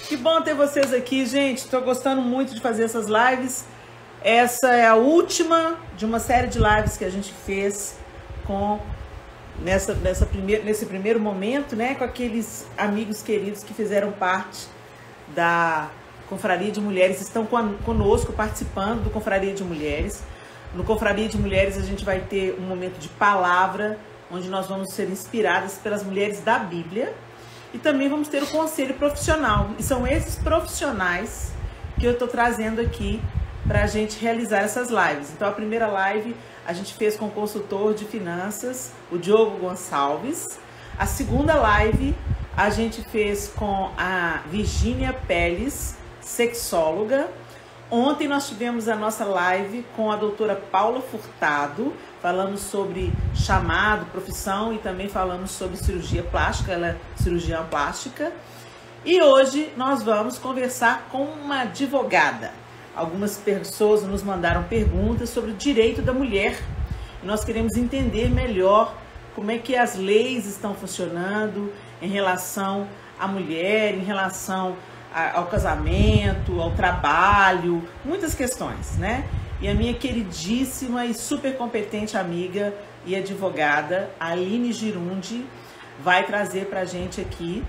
Que bom ter vocês aqui, gente. Estou gostando muito de fazer essas lives. Essa é a última de uma série de lives que a gente fez nesse primeiro momento, né, com aqueles amigos queridos que fizeram parte da Confraria de Mulheres, estão conosco participando do Confraria de Mulheres. No Confraria de Mulheres a gente vai ter um momento de palavra, onde nós vamos ser inspiradas pelas mulheres da Bíblia. E também vamos ter o conselho profissional. E são esses profissionais que eu estou trazendo aqui para a gente realizar essas lives. Então a primeira live a gente fez com o consultor de finanças, o Diogo Gonçalves. A segunda live a gente fez com a Virgínia Peles, sexóloga. Ontem nós tivemos a nossa live com a doutora Paula Furtado, falamos sobre chamado, profissão e também falamos sobre cirurgia plástica, ela é cirurgiã plástica. E hoje nós vamos conversar com uma advogada. Algumas pessoas nos mandaram perguntas sobre o direito da mulher. E nós queremos entender melhor como é que as leis estão funcionando em relação à mulher, em relação ao casamento, ao trabalho, muitas questões, né? E a minha queridíssima e super competente amiga e advogada, Aline Girundi, vai trazer pra gente aqui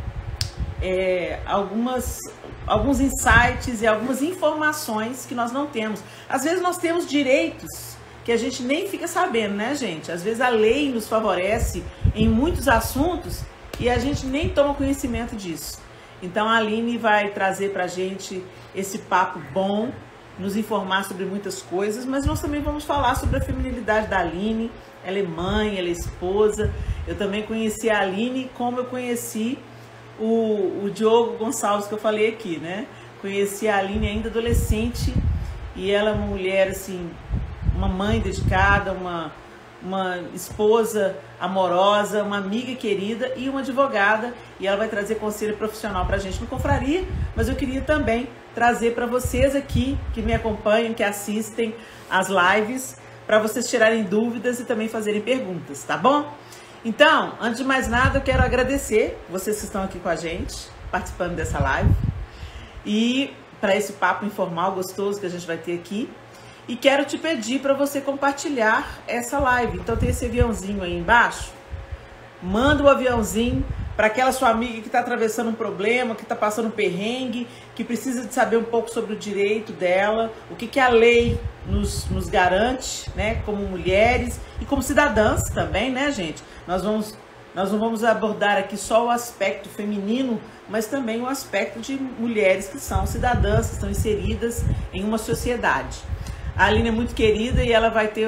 alguns insights e algumas informações que nós não temos. Às vezes nós temos direitos que a gente nem fica sabendo, né, gente? Às vezes a lei nos favorece em muitos assuntos e a gente nem toma conhecimento disso. Então a Aline vai trazer pra gente esse papo bom, nos informar sobre muitas coisas, mas nós também vamos falar sobre a feminilidade da Aline. Ela é mãe, ela é esposa. Eu também conheci a Aline como eu conheci o Diogo Gonçalves, que eu falei aqui, né? Conheci a Aline ainda adolescente e ela é uma mulher, assim, uma mãe dedicada, uma esposa amorosa, uma amiga querida e uma advogada, e ela vai trazer conselho profissional pra gente no Confraria, mas eu queria também trazer para vocês aqui, que me acompanham, que assistem as lives, para vocês tirarem dúvidas e também fazerem perguntas, tá bom? Então, antes de mais nada, eu quero agradecer vocês que estão aqui com a gente, participando dessa live, e para esse papo informal gostoso que a gente vai ter aqui. E quero te pedir para você compartilhar essa live. Então tem esse aviãozinho aí embaixo. Manda o aviãozinho para aquela sua amiga que está atravessando um problema, que está passando um perrengue, que precisa de saber um pouco sobre o direito dela, o que a lei nos garante, né, como mulheres e como cidadãs também, né, gente? Nós não vamos abordar aqui só o aspecto feminino, mas também o aspecto de mulheres que são cidadãs, que estão inseridas em uma sociedade. A Aline é muito querida e ela vai ter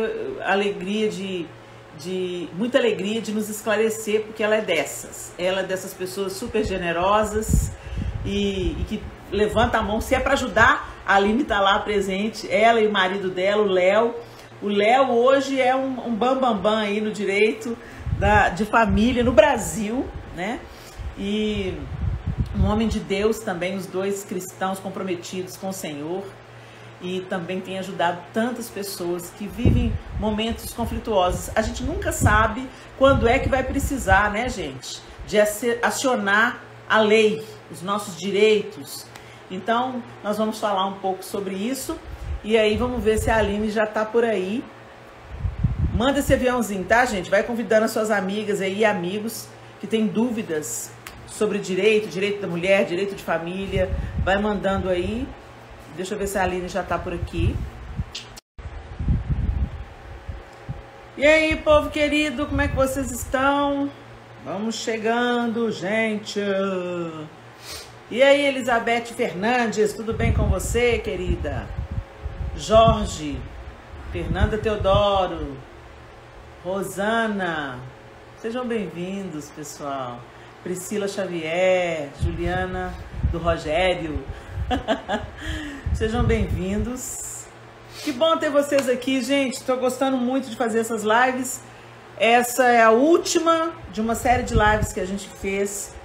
muita alegria de nos esclarecer, porque ela é dessas pessoas super generosas e que levanta a mão. Se é para ajudar, a Aline está lá presente, ela e o marido dela, o Léo. O Léo hoje é um bambambam aí no direito de família no Brasil, né? E um homem de Deus também, os dois cristãos comprometidos com o Senhor. E também tem ajudado tantas pessoas que vivem momentos conflituosos. A gente nunca sabe quando é que vai precisar, né, gente, de acionar a lei, os nossos direitos. Então, nós vamos falar um pouco sobre isso. E aí, vamos ver se a Aline já tá por aí. Manda esse aviãozinho, tá, gente? Vai convidando as suas amigas aí e amigos que têm dúvidas sobre direito da mulher, direito de família. Vai mandando aí. Deixa eu ver se a Aline já tá por aqui. E aí, povo querido, como é que vocês estão? Vamos chegando, gente. E aí, Elizabeth Fernandes, tudo bem com você, querida? Jorge, Fernanda Teodoro, Rosana, sejam bem-vindos, pessoal. Priscila Xavier, Juliana do Rogério. Sejam bem-vindos. Que bom ter vocês aqui, gente. Estou gostando muito de fazer essas lives. Essa é a última de uma série de lives que a gente fez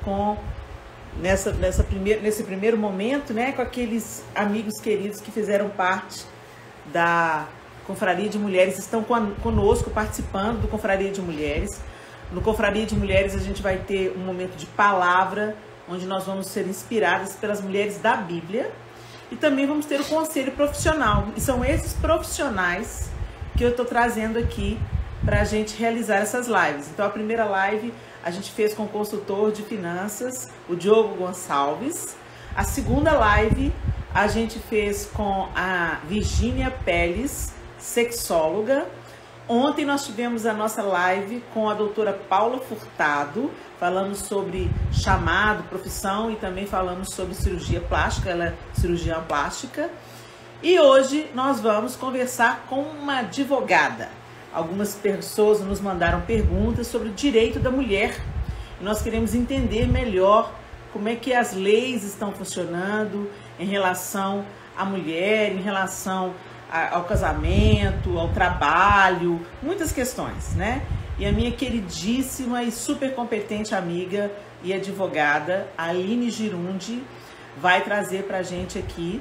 nesse primeiro momento, né, com aqueles amigos queridos que fizeram parte da Confraria de Mulheres, estão conosco participando do Confraria de Mulheres. No Confraria de Mulheres a gente vai ter um momento de palavra, onde nós vamos ser inspiradas pelas mulheres da Bíblia. E também vamos ter o conselho profissional. E são esses profissionais que eu estou trazendo aqui para a gente realizar essas lives. Então, a primeira live a gente fez com o consultor de finanças, o Diogo Gonçalves. A segunda live a gente fez com a Virgínia Pérez, sexóloga. Ontem nós tivemos a nossa live com a doutora Paula Furtado, falamos sobre chamado, profissão e também falamos sobre cirurgia plástica, ela é cirurgiã plástica. E hoje nós vamos conversar com uma advogada. Algumas pessoas nos mandaram perguntas sobre o direito da mulher. E nós queremos entender melhor como é que as leis estão funcionando em relação à mulher, em relação ao casamento, ao trabalho, muitas questões, né? E a minha queridíssima e super competente amiga e advogada, Aline Girundi, vai trazer pra gente aqui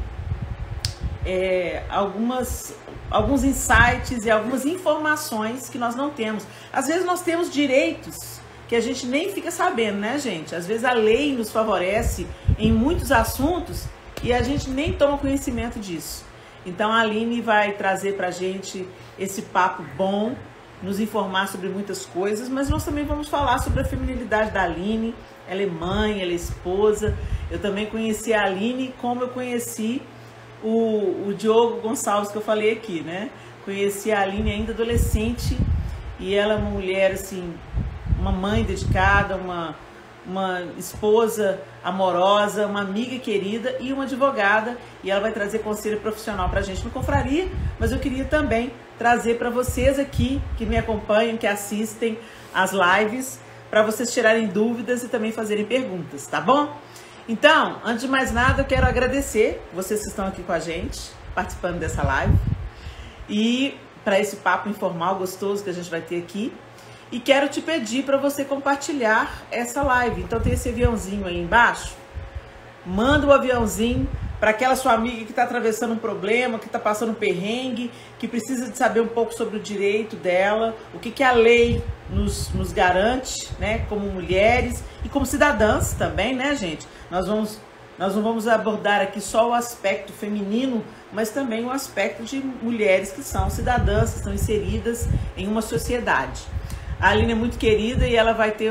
alguns insights e algumas informações que nós não temos. Às vezes nós temos direitos que a gente nem fica sabendo, né, gente? Às vezes a lei nos favorece em muitos assuntos e a gente nem toma conhecimento disso. Então a Aline vai trazer pra gente esse papo bom, nos informar sobre muitas coisas, mas nós também vamos falar sobre a feminilidade da Aline. Ela é mãe, ela é esposa. Eu também conheci a Aline como eu conheci o Diogo Gonçalves, que eu falei aqui, né? Conheci a Aline ainda adolescente e ela é uma mulher, assim, uma mãe dedicada, uma esposa amorosa, uma amiga querida e uma advogada, e ela vai trazer conselho profissional pra gente no Confraria, mas eu queria também trazer para vocês aqui, que me acompanham, que assistem as lives, para vocês tirarem dúvidas e também fazerem perguntas, tá bom? Então, antes de mais nada, eu quero agradecer vocês que estão aqui com a gente, participando dessa live, e para esse papo informal gostoso que a gente vai ter aqui. E quero te pedir para você compartilhar essa live. Então tem esse aviãozinho aí embaixo. Manda o aviãozinho para aquela sua amiga que está atravessando um problema, que está passando um perrengue, que precisa de saber um pouco sobre o direito dela, o que a lei nos garante, né, como mulheres e como cidadãs também, né, gente? Nós não vamos abordar aqui só o aspecto feminino, mas também o aspecto de mulheres que são cidadãs, que estão inseridas em uma sociedade. A Aline é muito querida e ela vai ter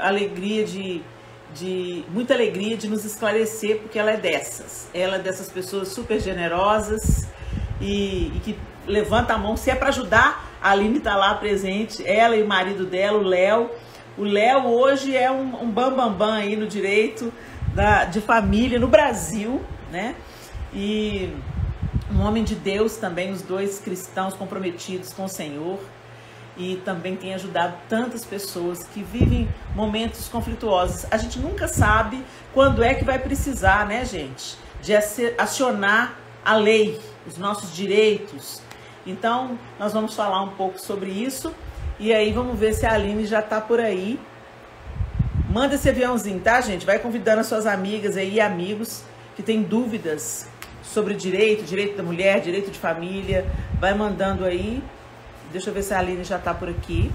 muita alegria de nos esclarecer, porque ela é dessas. Ela é dessas pessoas super generosas e que levanta a mão. Se é para ajudar, a Aline está lá presente, ela e o marido dela, o Léo. O Léo hoje é um bambambam aí no direito de família no Brasil, né? E um homem de Deus também, os dois cristãos comprometidos com o Senhor. E também tem ajudado tantas pessoas que vivem momentos conflituosos. A gente nunca sabe quando é que vai precisar, né, gente, de acionar a lei, os nossos direitos. Então, nós vamos falar um pouco sobre isso. E aí, vamos ver se a Aline já tá por aí. Manda esse aviãozinho, tá, gente? Vai convidando as suas amigas aí e amigos que têm dúvidas sobre direito da mulher, direito de família. Vai mandando aí. Deixa eu ver se a Aline já tá por aqui.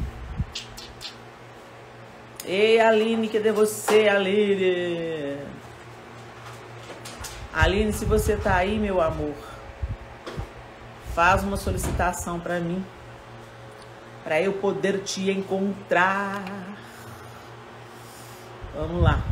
Ei, Aline, cadê você, Aline? Aline, se você tá aí, meu amor, faz uma solicitação pra mim, pra eu poder te encontrar. Vamos lá.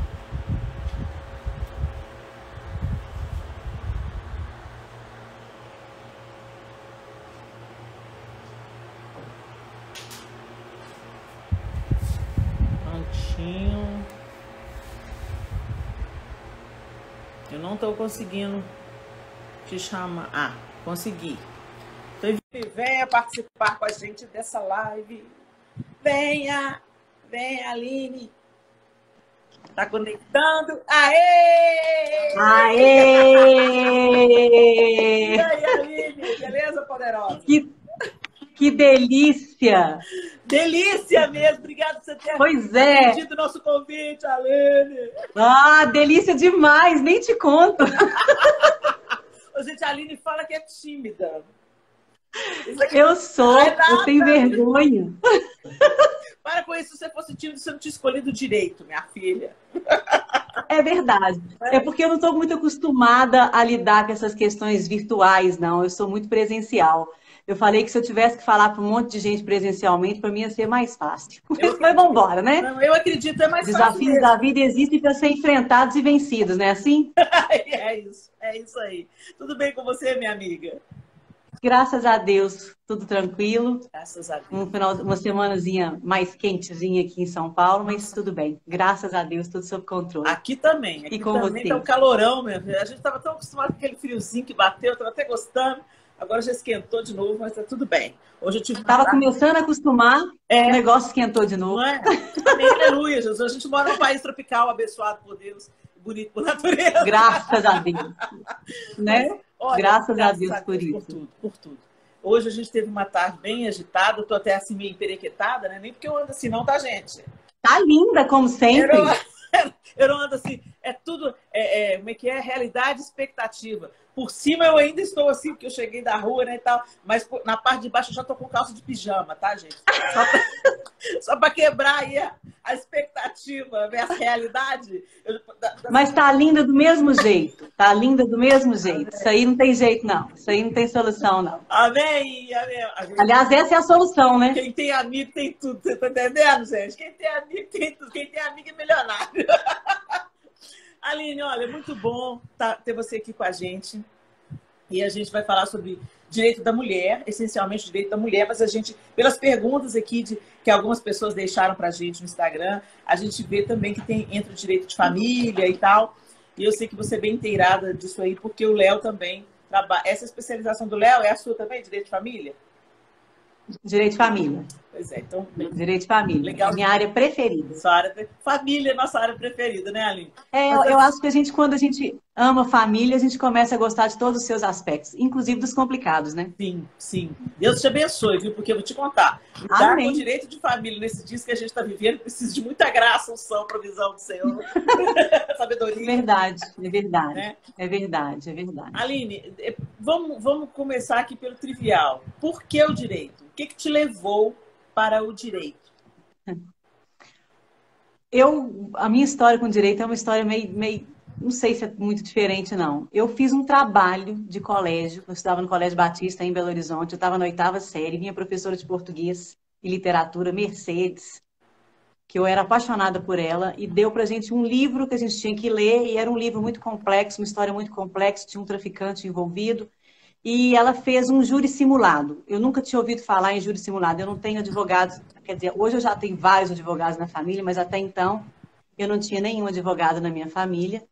Eu não tô conseguindo te chamar. Ah, consegui. Então, venha participar com a gente dessa live. Venha, Aline. Tá conectando? Aê! Aê! E aí, Aline? Beleza, poderosa? Que delícia! Delícia mesmo! Obrigada por você ter atendido o nosso convite, Aline! Ah, delícia demais! Nem te conto! Ô, gente, a Aline fala que é tímida. Eu sou, eu tenho vergonha. Para com isso, se você fosse tímida, você não tinha escolhido direito, minha filha. É verdade. É porque eu não estou muito acostumada a lidar com essas questões virtuais, não. Eu sou muito presencial. Eu falei que se eu tivesse que falar para um monte de gente presencialmente, para mim ia ser mais fácil. Eu Mas vamos acredito. embora, né? Não, eu acredito, é mais fácil Desafios da mesmo. vida existem para ser enfrentados e vencidos, não é assim? É isso aí. Tudo bem com você, minha amiga? Graças a Deus, tudo tranquilo. Graças a Deus. Uma semanazinha mais quentezinha aqui em São Paulo, mas Nossa. tudo bem. Graças a Deus, tudo sob controle. Aqui também. E Aqui com também tá um você? calorão, meu filho. A gente estava tão acostumado com aquele friozinho que bateu, estava até gostando. Agora já esquentou de novo, mas tá tudo bem. Hoje eu tive uma Estava tarde. começando a acostumar, o negócio esquentou de Não novo. é? Amém, aleluia, Jesus. A gente mora num país tropical, abençoado por Deus, bonito por natureza. Graças a Deus. Né? Olha, Graças a Deus por por isso. tudo, por tudo. Hoje a gente teve uma tarde bem agitada, eu tô até assim meio emperequetada, né? Nem porque eu ando assim, não, tá, gente? Tá linda, como sempre. Eu não ando assim, é tudo, como é que é? Realidade e expectativa. Por cima eu ainda estou assim, porque eu cheguei da rua, né, e tal, mas na parte de baixo eu já tô com calça de pijama, tá, gente? Só pra quebrar aí a expectativa versus realidade. Mas tá linda do mesmo jeito. Tá linda do mesmo jeito. Isso aí não tem jeito, não. Isso aí não tem solução, não. Amém, amém. Aliás, essa é a solução, né? Quem tem amigo tem tudo, você tá entendendo, gente? Quem tem amigo tem tudo, quem tem amigo é milionário. Aline, olha, muito bom ter você aqui com a gente. E a gente vai falar sobre direito da mulher, essencialmente direito da mulher, mas a gente, pelas perguntas aqui que algumas pessoas deixaram pra gente no Instagram, a gente vê também que entra o direito de família e tal. E eu sei que você é bem inteirada disso aí, porque o Léo também trabalha. Essa especialização do Léo é a sua também, direito de família? Direito de família. Pois é, então. Direito de família. Legal. É minha área preferida. Sua área, família é nossa área preferida, né, Aline? Eu acho que quando a gente ama família, a gente começa a gostar de todos os seus aspectos, inclusive dos complicados, né? Sim, sim. Deus te abençoe, viu? Porque eu vou te contar. Lidar com o direito de família nesse dias que a gente está vivendo precisa de muita graça, unção, provisão do Senhor. Sabedoria. É verdade, é verdade. Né? É verdade, é verdade. Aline, vamos começar aqui pelo trivial. Por que o direito? O que te levou para o direito? A minha história com direito é uma história meio, não sei se é muito diferente, não. Eu fiz um trabalho de colégio, eu estudava no Colégio Batista, em Belo Horizonte, eu estava na 8ª série, minha professora de português e literatura, Mercedes, que eu era apaixonada por ela, e deu pra gente um livro que a gente tinha que ler, e era um livro muito complexo, uma história muito complexa, tinha um traficante envolvido, e ela fez um júri simulado. Eu nunca tinha ouvido falar em júri simulado, eu não tenho advogados, quer dizer, hoje eu já tenho vários advogados na família, mas até então eu não tinha nenhum advogado na minha família.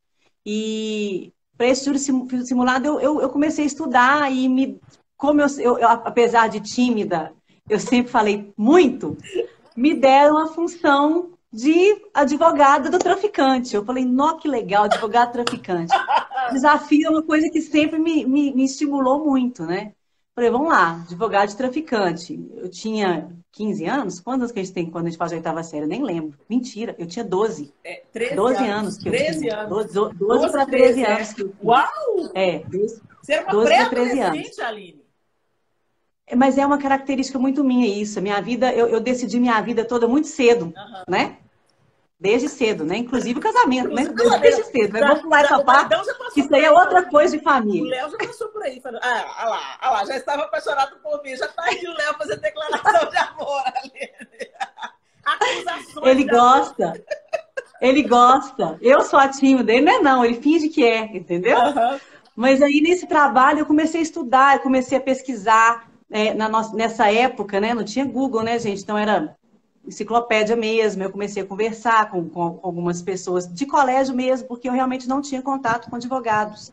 E para esse júri simulado eu comecei a estudar e como eu, apesar de tímida, eu sempre falei muito, me deram a função de advogada do traficante. Eu falei, nó, que legal, advogado traficante. Desafio é uma coisa que sempre me estimulou muito, né? Falei, vamos lá, advogado de traficante. Eu tinha 15 anos? Quantos anos que a gente tem quando a gente faz a 8ª série? Eu nem lembro. Mentira, eu tinha 12. 12 anos que eu 13 tinha. anos. 12 para 13 anos que eu tinha. Uau! 12, Você era uma 12 para 13 anos. pré-adolescente, Aline. Mas é uma característica muito minha isso. Minha vida, eu decidi minha vida toda muito cedo, né? Desde cedo, né? Inclusive o casamento, né? Desde cedo. Mas vamos pular essa parte, que isso aí é outra coisa de família. O Léo já passou por aí, falando, olha lá, já estava apaixonado por mim, já está aí o Léo fazendo declaração de amor, Aline. Acusações. Ele gosta. Ele gosta. Eu sou a tímida, ele não, ele finge que é, entendeu? Mas aí nesse trabalho eu comecei a estudar, eu comecei a pesquisar. Nessa época, né? Não tinha Google, né, gente? Então era enciclopédia mesmo. Eu comecei a conversar com algumas pessoas de colégio mesmo, porque eu realmente não tinha contato com advogados.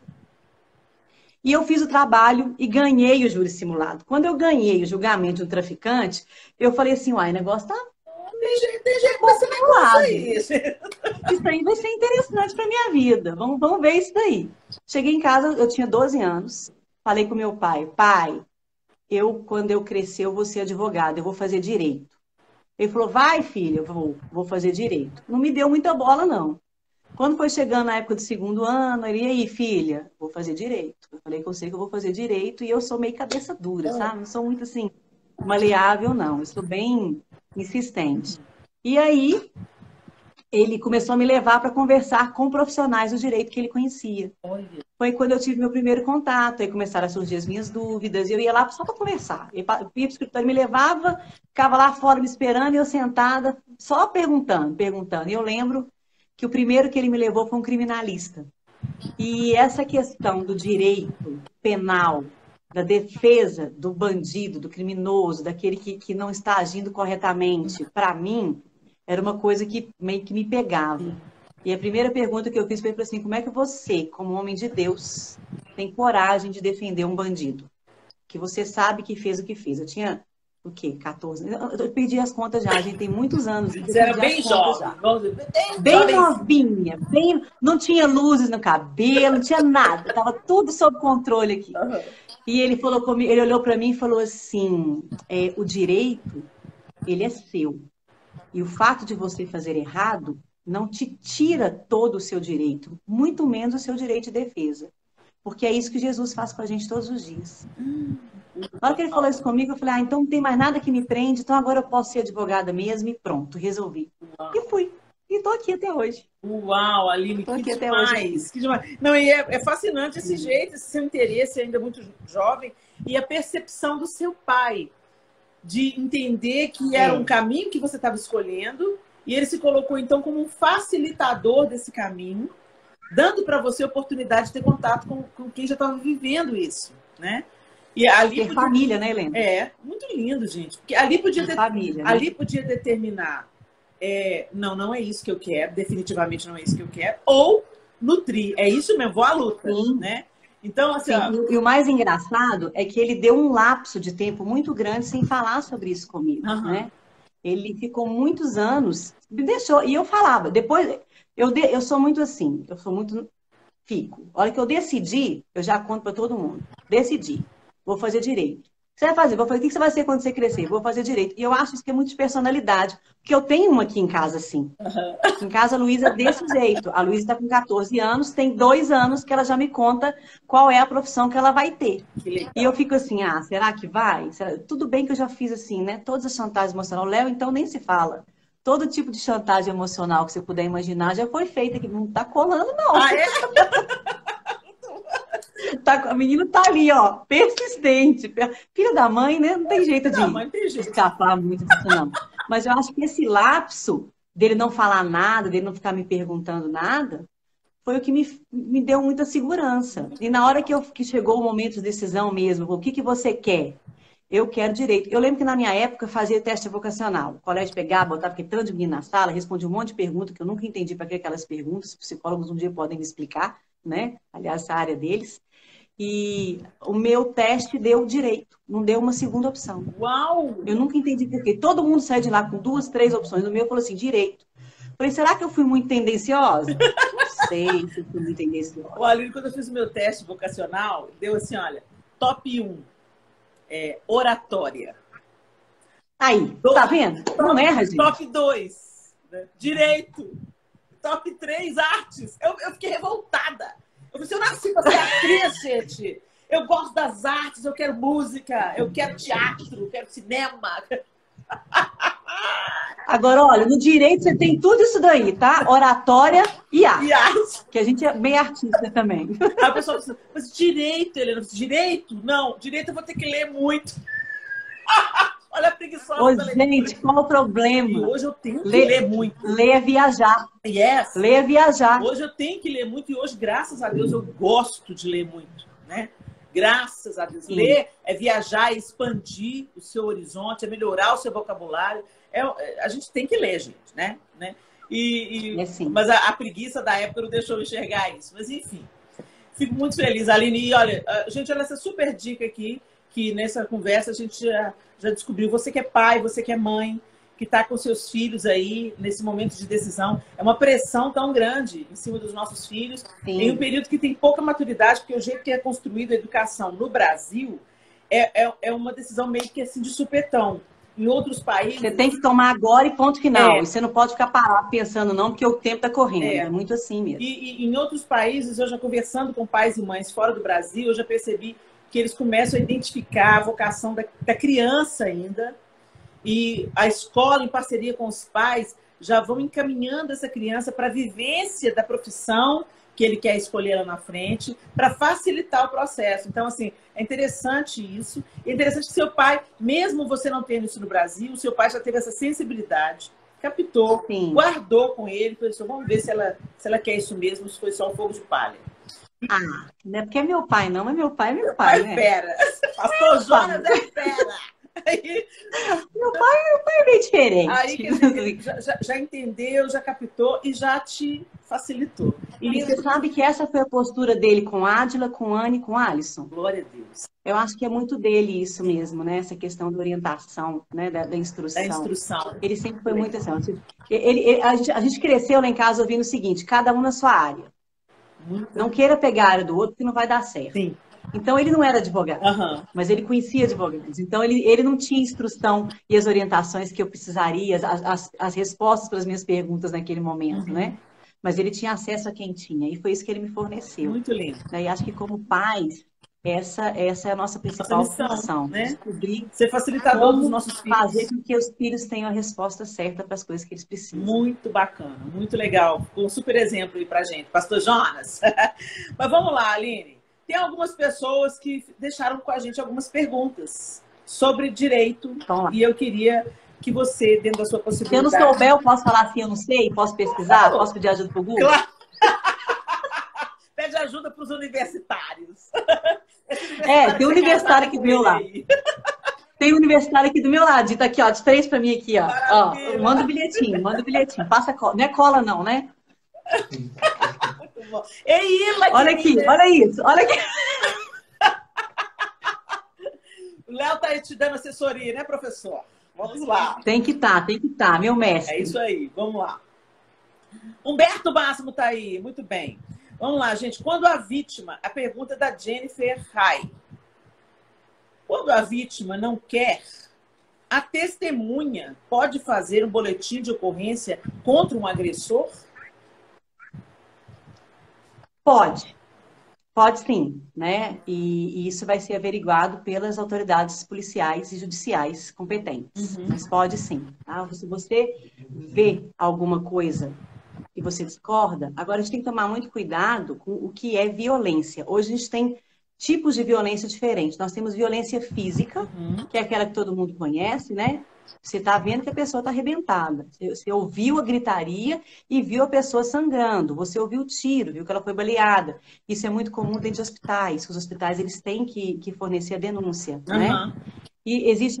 E eu fiz o trabalho e ganhei o júri simulado. Quando eu ganhei o julgamento de um traficante, eu falei assim, uai, o negócio tá... Tem jeito com esse negócio aí. Isso aí vai ser interessante para minha vida. Vamos ver isso daí. Cheguei em casa, eu tinha 12 anos. Falei com meu pai, quando eu crescer, eu vou ser advogada, eu vou fazer direito. Ele falou, vai, filha, eu vou fazer direito. Não me deu muita bola, não. Quando foi chegando na época do 2º ano, ele, e aí, filha, vou fazer direito. Eu falei que eu sei que eu vou fazer direito e eu sou meio cabeça dura, sabe? Não sou muito, assim, maleável, não. Eu sou bem insistente. E aí, ele começou a me levar para conversar com profissionais do direito que ele conhecia. Olha. Foi quando eu tive meu primeiro contato, aí começaram a surgir as minhas dúvidas, e eu ia lá só para conversar. Eu ia para o escritório, me levava, ficava lá fora me esperando, e eu sentada, só perguntando. E eu lembro que o primeiro que ele me levou foi um criminalista. E essa questão do direito penal, da defesa do bandido, do criminoso, daquele que não está agindo corretamente, para mim, era uma coisa que meio que me pegava. E a primeira pergunta que eu fiz foi assim, como é que você, como homem de Deus, tem coragem de defender um bandido? Que você sabe que fez o que fez. Eu tinha, o quê? 14? Eu perdi as contas já, a gente tem muitos anos. Você era bem jovem. Bem novinha, não tinha luzes no cabelo, não tinha nada. Estava tudo sob controle aqui. Uhum. E ele falou comigo, ele olhou para mim e falou assim, o direito, ele é seu. E o fato de você fazer errado não te tira todo o seu direito, muito menos o seu direito de defesa. Porque é isso que Jesus faz com a gente todos os dias. Na hora que ele falou isso comigo, eu falei, então não tem mais nada que me prende, então agora eu posso ser advogada mesmo e pronto, resolvi. Uau. E fui. E estou aqui até hoje. Uau, Aline, que demais, que demais. Não, e é fascinante esse jeito, esse seu interesse ainda muito jovem e a percepção do seu pai de entender que era um caminho que você estava escolhendo e ele se colocou, então, como um facilitador desse caminho, dando para você a oportunidade de ter contato com quem já estava vivendo isso, né? E ali ter família, né, Helena? Muito lindo, gente. Porque ali podia, família, né? Ali podia determinar não é isso que eu quero, definitivamente não é isso que eu quero, ou nutrir, é isso mesmo, vou à luta, né? Então, assim... E o mais engraçado é que ele deu um lapso de tempo muito grande sem falar sobre isso comigo, né? Ele ficou muitos anos, me deixou, e eu falava, depois, eu sou muito assim, fico. A hora que eu decidi, eu já conto para todo mundo, decidi, vou fazer direito. O que você vai fazer? Vou fazer, o que você vai ser quando você crescer? Vou fazer direito. E eu acho isso que é muito de personalidade, porque eu tenho uma aqui em casa assim. Em casa a Luísa é desse jeito. A Luísa está com 14 anos, tem 2 anos que ela já me conta qual é a profissão que ela vai ter. E eu fico assim, será que vai? Tudo bem que eu já fiz assim, né? Todas as chantagens emocionais. Léo, então nem se fala. Todo tipo de chantagem emocional que você puder imaginar já foi feita, que não está colando, não. A menina tá ali, ó, persistente. Filha da mãe, né? Não tem jeito de escapar muito disso, não. Mas eu acho que esse lapso dele não falar nada, dele não ficar me perguntando nada, foi o que me deu muita segurança. E na hora que chegou o momento de decisão mesmo, o que você quer? Eu quero direito. Eu lembro que na minha época fazia teste vocacional. O colégio pegava, botava aquele tanto de menino na sala, respondia um monte de perguntas que eu nunca entendi para que aquelas perguntas. Os psicólogos um dia podem me explicar, né? Aliás, essa área deles. E o meu teste deu direito, não deu uma segunda opção. Uau! Eu nunca entendi por quê. Todo mundo sai de lá com 2, 3 opções. No meu falou assim, direito. Falei, será que eu fui muito tendenciosa? Não sei se eu fui muito tendenciosa. Olha, quando eu fiz o meu teste vocacional, deu assim, olha, top 1, oratória. Aí, tá vendo? Não erra, gente. Top 2, né? Direito. Top 3, artes. Eu fiquei revoltada. Eu falei, eu nasci para ser atriz, gente. Eu gosto das artes, eu quero música, eu quero teatro, eu quero cinema. Agora, olha, no direito você tem tudo isso daí, tá? Oratória e arte. E arte. Que a gente é bem artista também. A pessoa fala, mas direito, Helena, direito? Não, direito eu vou ter que ler muito. Olha a preguiçosa. Ô, gente, qual o problema? E hoje eu tenho que ler muito. Ler é viajar. Yes. Ler é viajar. Hoje eu tenho que ler muito e hoje, graças a Deus, eu gosto de ler muito, né? Graças a Deus. Sim. Ler é viajar, é expandir o seu horizonte, é melhorar o seu vocabulário. A gente tem que ler, gente, né? Mas a preguiça da época não deixou eu enxergar isso. Mas, enfim, fico muito feliz, Aline. E, olha, gente, olha essa super dica aqui, que nessa conversa a gente já descobriu. Você que é pai, você que é mãe, que está com seus filhos aí nesse momento de decisão. É uma pressão tão grande em cima dos nossos filhos. Sim. Em um período que tem pouca maturidade, porque o jeito que é construída a educação no Brasil é uma decisão meio que assim de supetão. Em outros países... Você tem que tomar agora e ponto final. E você não pode ficar parado pensando não, porque o tempo está correndo. É muito assim mesmo. E em outros países, eu já conversando com pais e mães fora do Brasil, eu já percebi que eles começam a identificar a vocação da criança ainda. E a escola, em parceria com os pais, já vão encaminhando essa criança para a vivência da profissão que ele quer escolher lá na frente, para facilitar o processo. Então, assim, é interessante isso. É interessante que seu pai, mesmo você não tendo isso no Brasil, seu pai já teve essa sensibilidade, captou, Sim. guardou com ele, pensou, vamos ver se ela quer isso mesmo, se foi só um fogo de palha. Ah, não é porque é meu pai, não, mas meu pai é meu pai, né? Fera. Pastor Jonas é fera. Aí... Meu pai é bem diferente. Aí que já entendeu, já captou e já te facilitou. E você sabe que essa foi a postura dele com Ádila, com Anne e com Alisson? Glória a Deus. Eu acho que é muito dele isso mesmo, né? Essa questão da orientação, né? Da instrução. Da instrução. Ele sempre foi muito assim. A gente cresceu lá em casa ouvindo o seguinte, cada um na sua área. Não queira pegar a área do outro, que não vai dar certo. Sim. Então, ele não era advogado, mas ele conhecia advogados. Então, ele não tinha instrução e as orientações que eu precisaria, as respostas para as minhas perguntas naquele momento, né? Mas ele tinha acesso a quem tinha, e foi isso que ele me forneceu. Muito lindo. E acho que, como pais, essa é a nossa principal função, né? Descobrir ser facilitador dos nossos filhos. Fazer com que os filhos tenham a resposta certa para as coisas que eles precisam. Muito bacana, muito legal. Ficou um super exemplo aí pra gente, Pastor Jonas. Mas vamos lá, Aline. Tem algumas pessoas que deixaram com a gente algumas perguntas sobre direito. E eu queria que você, dentro da sua possibilidade... Se eu não souber, eu posso falar assim, eu não sei? Posso pesquisar? Posso pedir ajuda para o Google? Claro. Pede ajuda para os universitários. Tem um universitário aqui do meu lado. Tem um universitário aqui do meu lado. Tá aqui, ó, de 3 para mim aqui, ó. Manda o bilhetinho, Passa cola. Não é cola, não, né? Muito bom. Ei, Ila, olha aqui, olha isso, olha aqui. O Léo tá aí te dando assessoria, né, professor? Vamos lá. Tem que tá, meu mestre. É isso aí, vamos lá. Humberto Máximo tá aí, muito bem. Vamos lá, gente. Quando a vítima, a pergunta da Jennifer Rai. Quando a vítima não quer, a testemunha pode fazer um boletim de ocorrência contra um agressor? Pode sim, né? E isso vai ser averiguado pelas autoridades policiais e judiciais competentes. Mas pode sim. Tá? Se você vê alguma coisa e você discorda, agora a gente tem que tomar muito cuidado com o que é violência. Hoje a gente tem tipos de violência diferentes. Nós temos violência física, que é aquela que todo mundo conhece, né? Você está vendo que a pessoa está arrebentada. Você ouviu a gritaria e viu a pessoa sangrando. Você ouviu o tiro, viu que ela foi baleada. Isso é muito comum dentro de hospitais. Os hospitais eles têm que fornecer a denúncia, né? E existe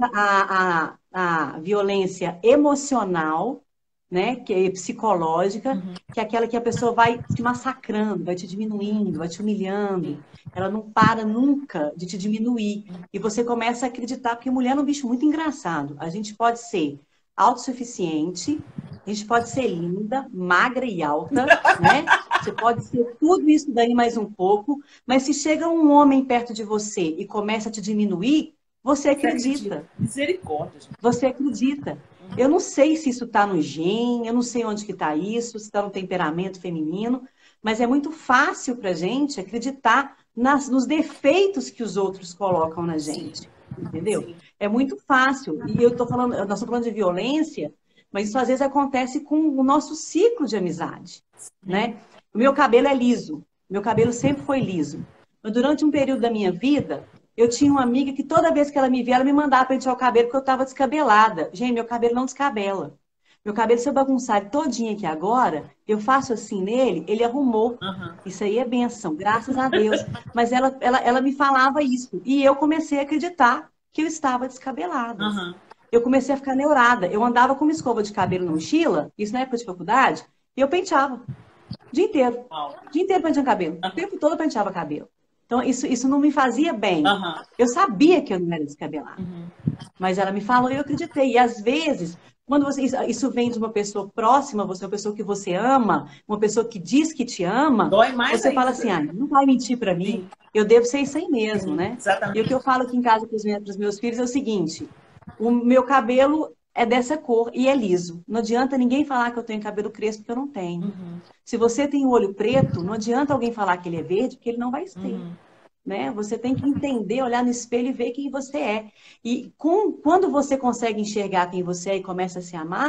a violência emocional, né, que é psicológica, que é aquela que a pessoa vai te massacrando, vai te diminuindo, vai te humilhando. Ela não para nunca de te diminuir. E você começa a acreditar, porque mulher é um bicho muito engraçado. A gente pode ser autossuficiente, a gente pode ser linda, magra e alta, né? Você pode ser tudo isso daí mais um pouco, mas se chega um homem perto de você e começa a te diminuir, você acredita. Misericórdia. Gente. Você acredita. Eu não sei se isso está no gene, eu não sei onde que está isso, se está no temperamento feminino, mas é muito fácil para a gente acreditar nos defeitos que os outros colocam na gente, entendeu? Sim. É muito fácil. E nós estamos falando de violência, mas isso às vezes acontece com o nosso ciclo de amizade, né? O meu cabelo é liso, meu cabelo sempre foi liso. Mas durante um período da minha vida, eu tinha uma amiga que toda vez que ela me via, ela me mandava pentear o cabelo porque eu estava descabelada. Gente, meu cabelo não descabela. Meu cabelo, se eu bagunçar ele todinho aqui agora, eu faço assim nele, ele arrumou. Isso aí é bênção, graças a Deus. Mas ela me falava isso. E eu comecei a acreditar que eu estava descabelada. Eu comecei a ficar neurada. Eu andava com uma escova de cabelo na mochila, isso na época de faculdade, e eu penteava. O dia inteiro. O dia inteiro penteando cabelo. O tempo todo eu penteava cabelo. Então, isso não me fazia bem. Eu sabia que eu não era descabelada. Mas ela me falou e eu acreditei. E às vezes, quando isso vem de uma pessoa próxima, você uma pessoa que você ama, uma pessoa que diz que te ama, dói mais você fala assim, não vai mentir para mim, eu devo ser isso aí mesmo, né? Exatamente. E o que eu falo aqui em casa para os meus filhos é o seguinte, o meu cabelo é dessa cor e é liso. Não adianta ninguém falar que eu tenho cabelo crespo, porque eu não tenho. Se você tem o olho preto, não adianta alguém falar que ele é verde, porque ele não vai ter. Né? Você tem que entender, olhar no espelho e ver quem você é. E quando você consegue enxergar quem você é e começa a se amar,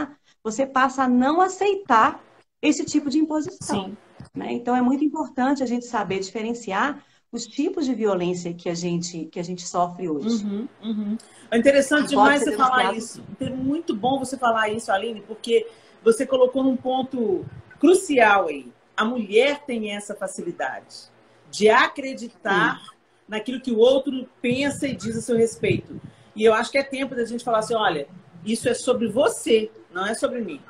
você passa a não aceitar esse tipo de imposição. Sim. Né? Então, é muito importante a gente saber diferenciar os tipos de violência que a gente sofre hoje. É interessante E pode demais ser você falar denunciado. isso. É muito bom você falar isso, Aline, porque você colocou num ponto crucial aí. A mulher tem essa facilidade de acreditar naquilo que o outro pensa e diz a seu respeito. E eu acho que é tempo da gente falar assim, olha, isso é sobre você, não é sobre mim.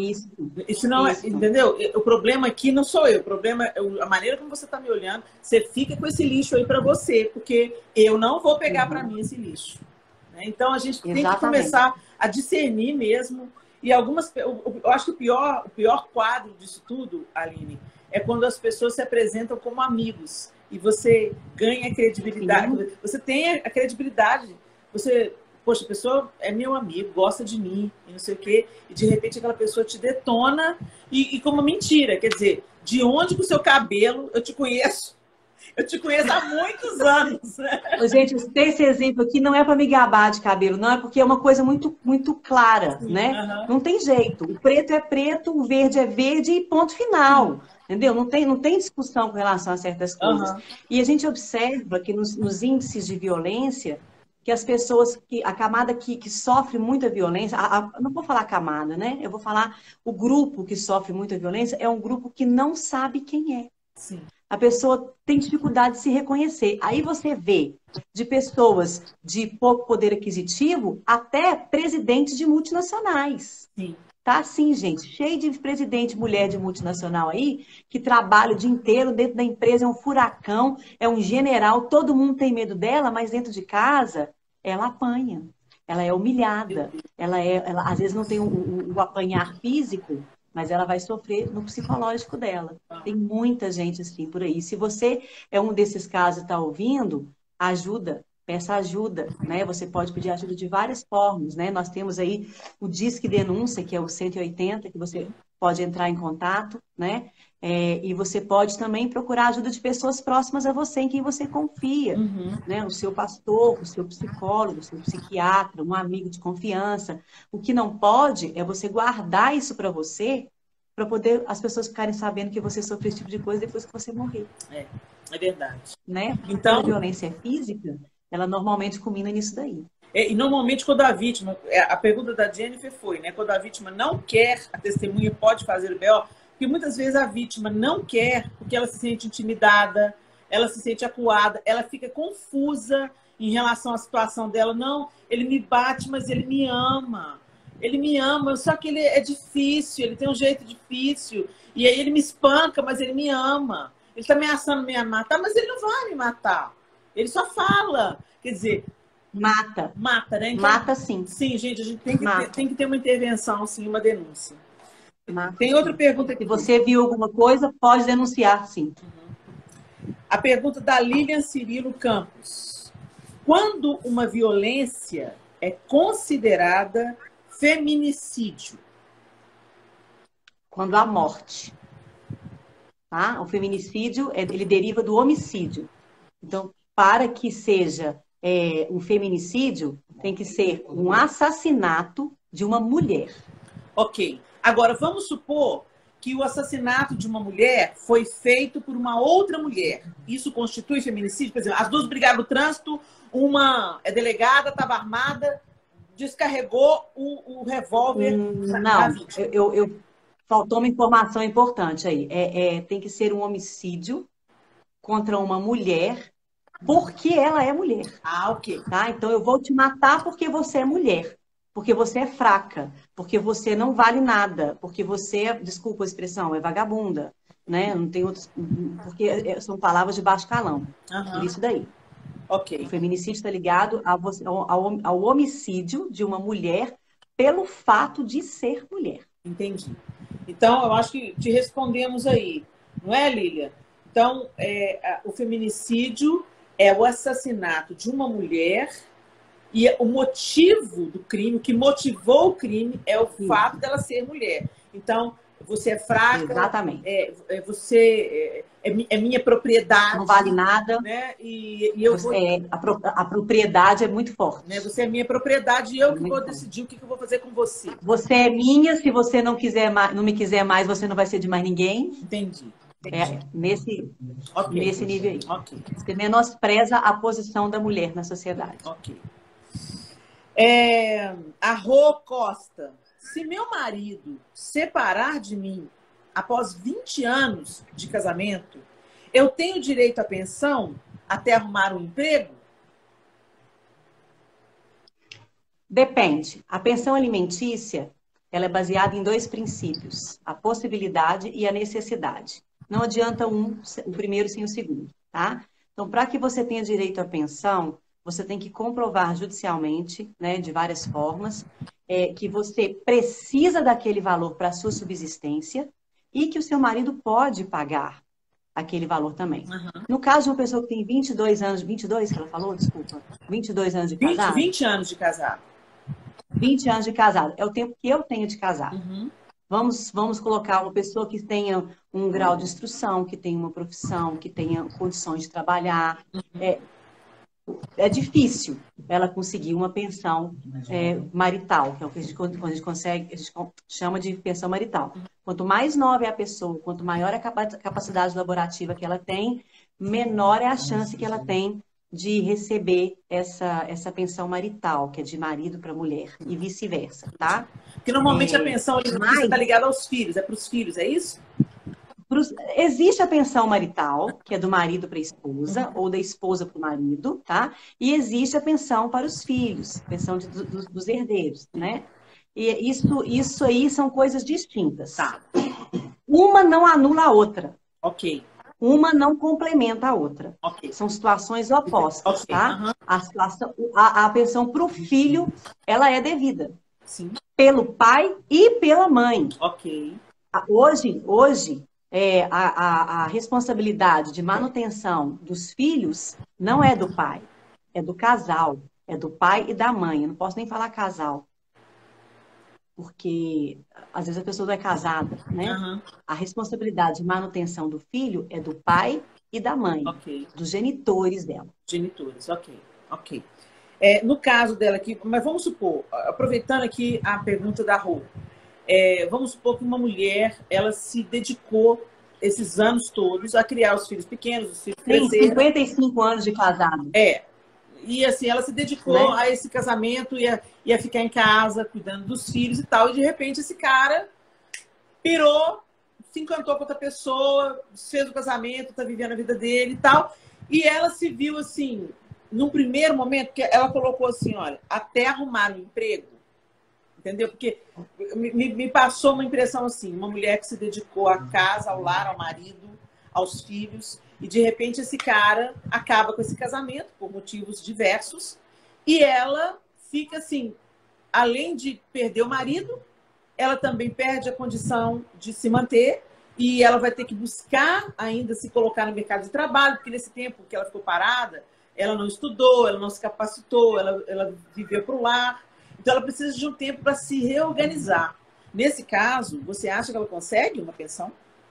Isso não é, entendeu? O problema aqui não sou eu, o problema é a maneira como você está me olhando. Você fica com esse lixo aí para você, porque eu não vou pegar para mim esse lixo. Né? Então a gente tem que começar a discernir mesmo. E algumas, eu acho que o pior quadro disso tudo, Aline, é quando as pessoas se apresentam como amigos e você ganha credibilidade. Você tem a credibilidade, você, poxa, a pessoa é meu amigo, gosta de mim, e não sei o quê, e de repente aquela pessoa te detona e como mentira. Quer dizer, de onde com o seu cabelo eu te conheço? Eu te conheço há muitos anos. Gente, esse exemplo aqui não é para me gabar de cabelo, não, é porque é uma coisa muito, muito clara, né? Não tem jeito. O preto é preto, o verde é verde e ponto final. Entendeu? Não tem discussão com relação a certas coisas. E a gente observa que nos índices de violência, que as pessoas, a camada que sofre muita violência, não vou falar camada, né? Eu vou falar o grupo que sofre muita violência é um grupo que não sabe quem é. Sim. A pessoa tem dificuldade de se reconhecer. Aí você vê de pessoas de pouco poder aquisitivo até presidentes de multinacionais. Sim. Tá assim, gente, cheio de presidente mulher de multinacional aí, que trabalha o dia inteiro dentro da empresa, é um furacão, é um general, todo mundo tem medo dela, mas dentro de casa ela apanha, ela é humilhada, ela às vezes não tem o apanhar físico, mas ela vai sofrer no psicológico dela. Tem muita gente assim por aí. Se você é um desses casos e está ouvindo, ajuda. Peça ajuda, né? Você pode pedir ajuda de várias formas, né? Nós temos aí o Disque Denúncia, que é o 180, que você pode entrar em contato, né? E você pode também procurar ajuda de pessoas próximas a você, em quem você confia, né? O seu pastor, o seu psicólogo, o seu psiquiatra, um amigo de confiança. O que não pode é você guardar isso para você, para poder as pessoas ficarem sabendo que você sofreu esse tipo de coisa depois que você morrer. É verdade. Né? Então, a violência física, ela normalmente culmina nisso daí. E normalmente quando a vítima, a pergunta da Jennifer foi, né? Quando a vítima não quer, a testemunha pode fazer o BO, porque muitas vezes a vítima não quer porque ela se sente intimidada, ela se sente acuada, ela fica confusa em relação à situação dela. Não, ele me bate, mas ele me ama. Ele me ama, só que ele é difícil, ele tem um jeito difícil. E aí ele me espanca, mas ele me ama. Ele está ameaçando me matar, mas ele não vai me matar. Ele só fala. Quer dizer... Mata, né? Então, mata sim. Sim, gente, a gente tem que ter uma intervenção, sim, uma denúncia. Mata, tem outra pergunta aqui. Se você viu alguma coisa, pode denunciar, sim. A pergunta da Lilian Cirilo Campos. Quando uma violência é considerada feminicídio? Quando há morte. Tá? O feminicídio, ele deriva do homicídio. Então, para que seja um feminicídio, tem que ser um assassinato de uma mulher. Ok. Agora, vamos supor que o assassinato de uma mulher foi feito por uma outra mulher. Isso constitui feminicídio? Por exemplo, as duas brigaram no trânsito, uma é delegada, estava armada, descarregou o revólver na vítima. Faltou uma informação importante aí. Tem que ser um homicídio contra uma mulher porque ela é mulher. Ok. Tá? Então, eu vou te matar porque você é mulher. Porque você é fraca. Porque você não vale nada. Porque você, desculpa a expressão, é vagabunda. Né? Não tem outros... Porque são palavras de baixo calão. Por isso daí. Ok. O feminicídio está ligado ao homicídio de uma mulher pelo fato de ser mulher. Entendi. Então, eu acho que te respondemos aí. Não é, Lília? Então, o feminicídio é o assassinato de uma mulher e o motivo do crime, o que motivou o crime é o fato dela ser mulher. Então, você é fraca, Exatamente. Você é minha propriedade. Não vale nada. Né? E eu vou... a propriedade é muito forte. Né? Você é minha propriedade e eu que vou decidir o que eu vou fazer com você. Você é minha, se você não me quiser mais, você não vai ser de mais ninguém. Entendi. Nesse nível aí. Okay. Você menospreza a posição da mulher na sociedade. Ok. A Rô Costa. Se meu marido separar de mim após 20 anos de casamento, eu tenho direito à pensão até arrumar um emprego? Depende. A pensão alimentícia, ela é baseada em 2 princípios: a possibilidade e a necessidade. Não adianta o primeiro sem o segundo, tá? Então, para que você tenha direito à pensão, você tem que comprovar judicialmente, né, de várias formas, que você precisa daquele valor para a sua subsistência e que o seu marido pode pagar aquele valor também. Uhum. No caso de uma pessoa que tem 22 anos, 22 que ela falou, desculpa, 22 anos de casado? 20 anos de casado. 20 anos de casado, é o tempo que eu tenho de casado. Uhum. Vamos colocar uma pessoa que tenha um grau de instrução, que tenha uma profissão, que tenha condições de trabalhar. É difícil ela conseguir uma pensão marital, que é o que a gente chama de pensão marital. Quanto mais nova é a pessoa, quanto maior é a capacidade laborativa que ela tem, menor é a chance que ela tem de receber essa pensão marital, que é de marido para mulher, e vice-versa, tá? Porque normalmente a pensão está ligada aos filhos, é para os filhos, é isso? Existe a pensão marital, que é do marido para a esposa, ou da esposa para o marido, tá? E existe a pensão para os filhos, pensão dos herdeiros, né? E isso aí são coisas distintas. Tá. Uma não anula a outra. Ok. Uma não complementa a outra. Okay. São situações opostas, tá? Uhum. A pensão para o filho, ela é devida. Sim. Pelo pai e pela mãe. Ok. Hoje a responsabilidade de manutenção dos filhos não é do pai, é do casal, é do pai e da mãe. Eu não posso nem falar casal, porque às vezes a pessoa não é casada, né? Uhum. A responsabilidade de manutenção do filho é do pai e da mãe, dos genitores dela. Genitores, ok. No caso dela aqui, mas vamos supor, aproveitando aqui a pergunta da Rô, vamos supor que uma mulher, ela se dedicou esses anos todos a criar os filhos pequenos, os filhos cresceram. 55 anos de casado. E assim, ela se dedicou a esse casamento, ia ficar em casa, cuidando dos filhos e tal, e de repente esse cara pirou, se encantou com outra pessoa, fez o casamento, tá vivendo a vida dele e tal, e ela se viu assim, num primeiro momento, que ela colocou assim, olha, até arrumar um emprego, entendeu? Porque me passou uma impressão assim, uma mulher que se dedicou à casa, ao lar, ao marido, aos filhos, e de repente esse cara acaba com esse casamento por motivos diversos, e ela fica assim, além de perder o marido, ela também perde a condição de se manter, e ela vai ter que buscar ainda se colocar no mercado de trabalho, porque nesse tempo que ela ficou parada, ela não estudou, ela não se capacitou, ela viveu para o lar. Então, ela precisa de um tempo para se reorganizar. Nesse caso, você acha que ela consegue uma pensão?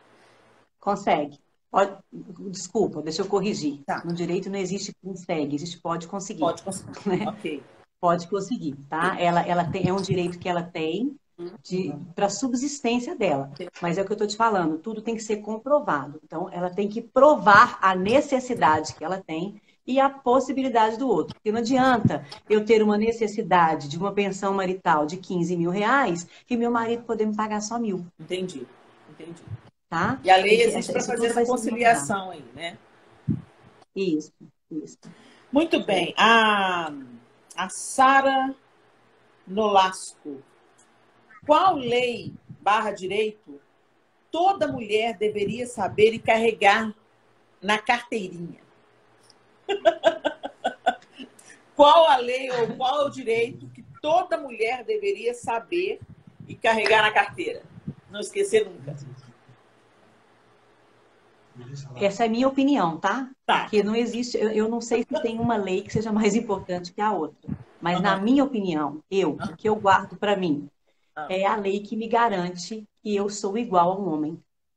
Consegue. Desculpa, deixa eu corrigir. Tá. No direito não existe consegue, existe pode conseguir. Pode conseguir, né? Ok. Pode conseguir, tá? Ela tem, é um direito que ela tem para a subsistência dela. Mas é o que eu estou te falando, tudo tem que ser comprovado. Então, ela tem que provar a necessidade que ela tem e a possibilidade do outro. Porque não adianta eu ter uma necessidade de uma pensão marital de 15 mil reais e meu marido poder me pagar só 1.000. Entendi. Tá? E a lei existe para fazer essa conciliação aí, né? Isso. Muito bem. A Sara Nolasco. Qual lei / direito toda mulher deveria saber e carregar na carteirinha? Qual a lei ou qual o direito que toda mulher deveria saber e carregar na carteira? Não esquecer nunca. Essa é a minha opinião, tá? Tá. Porque não existe, eu não sei se tem uma lei que seja mais importante que a outra. Mas na minha opinião, o que eu guardo para mim, é a lei que me garante que eu sou igual a um homem.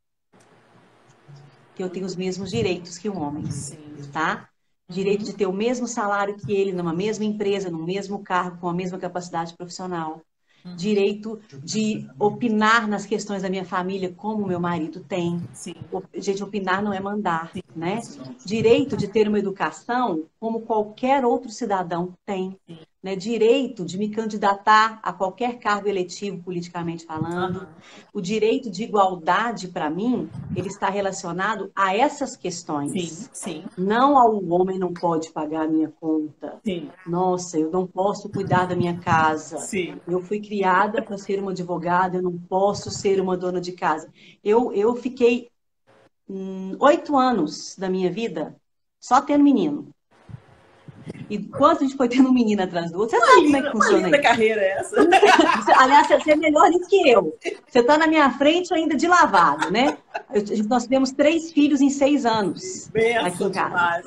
Que eu tenho os mesmos direitos que um homem, tá? Direito de ter o mesmo salário que ele, numa mesma empresa, no mesmo cargo, com a mesma capacidade profissional. Direito de opinar nas questões da minha família, como meu marido tem. Sim. Gente, opinar não é mandar, né? Direito de ter uma educação como qualquer outro cidadão tem. Né? Direito de me candidatar a qualquer cargo eletivo, politicamente falando. O direito de igualdade, para mim, ele está relacionado a essas questões. Não ao homem não pode pagar a minha conta. Nossa, eu não posso cuidar da minha casa. Eu fui criada para ser uma advogada, eu não posso ser uma dona de casa. Eu fiquei 8 anos da minha vida só tendo menino. E quando a gente foi tendo um menino atrás do outro, você sabe como é que funciona isso? Que carreira é essa? Aliás, você é melhor nisso que eu. Você está na minha frente ainda de lavado, né? Nós tivemos 3 filhos em 6 anos aqui em casa.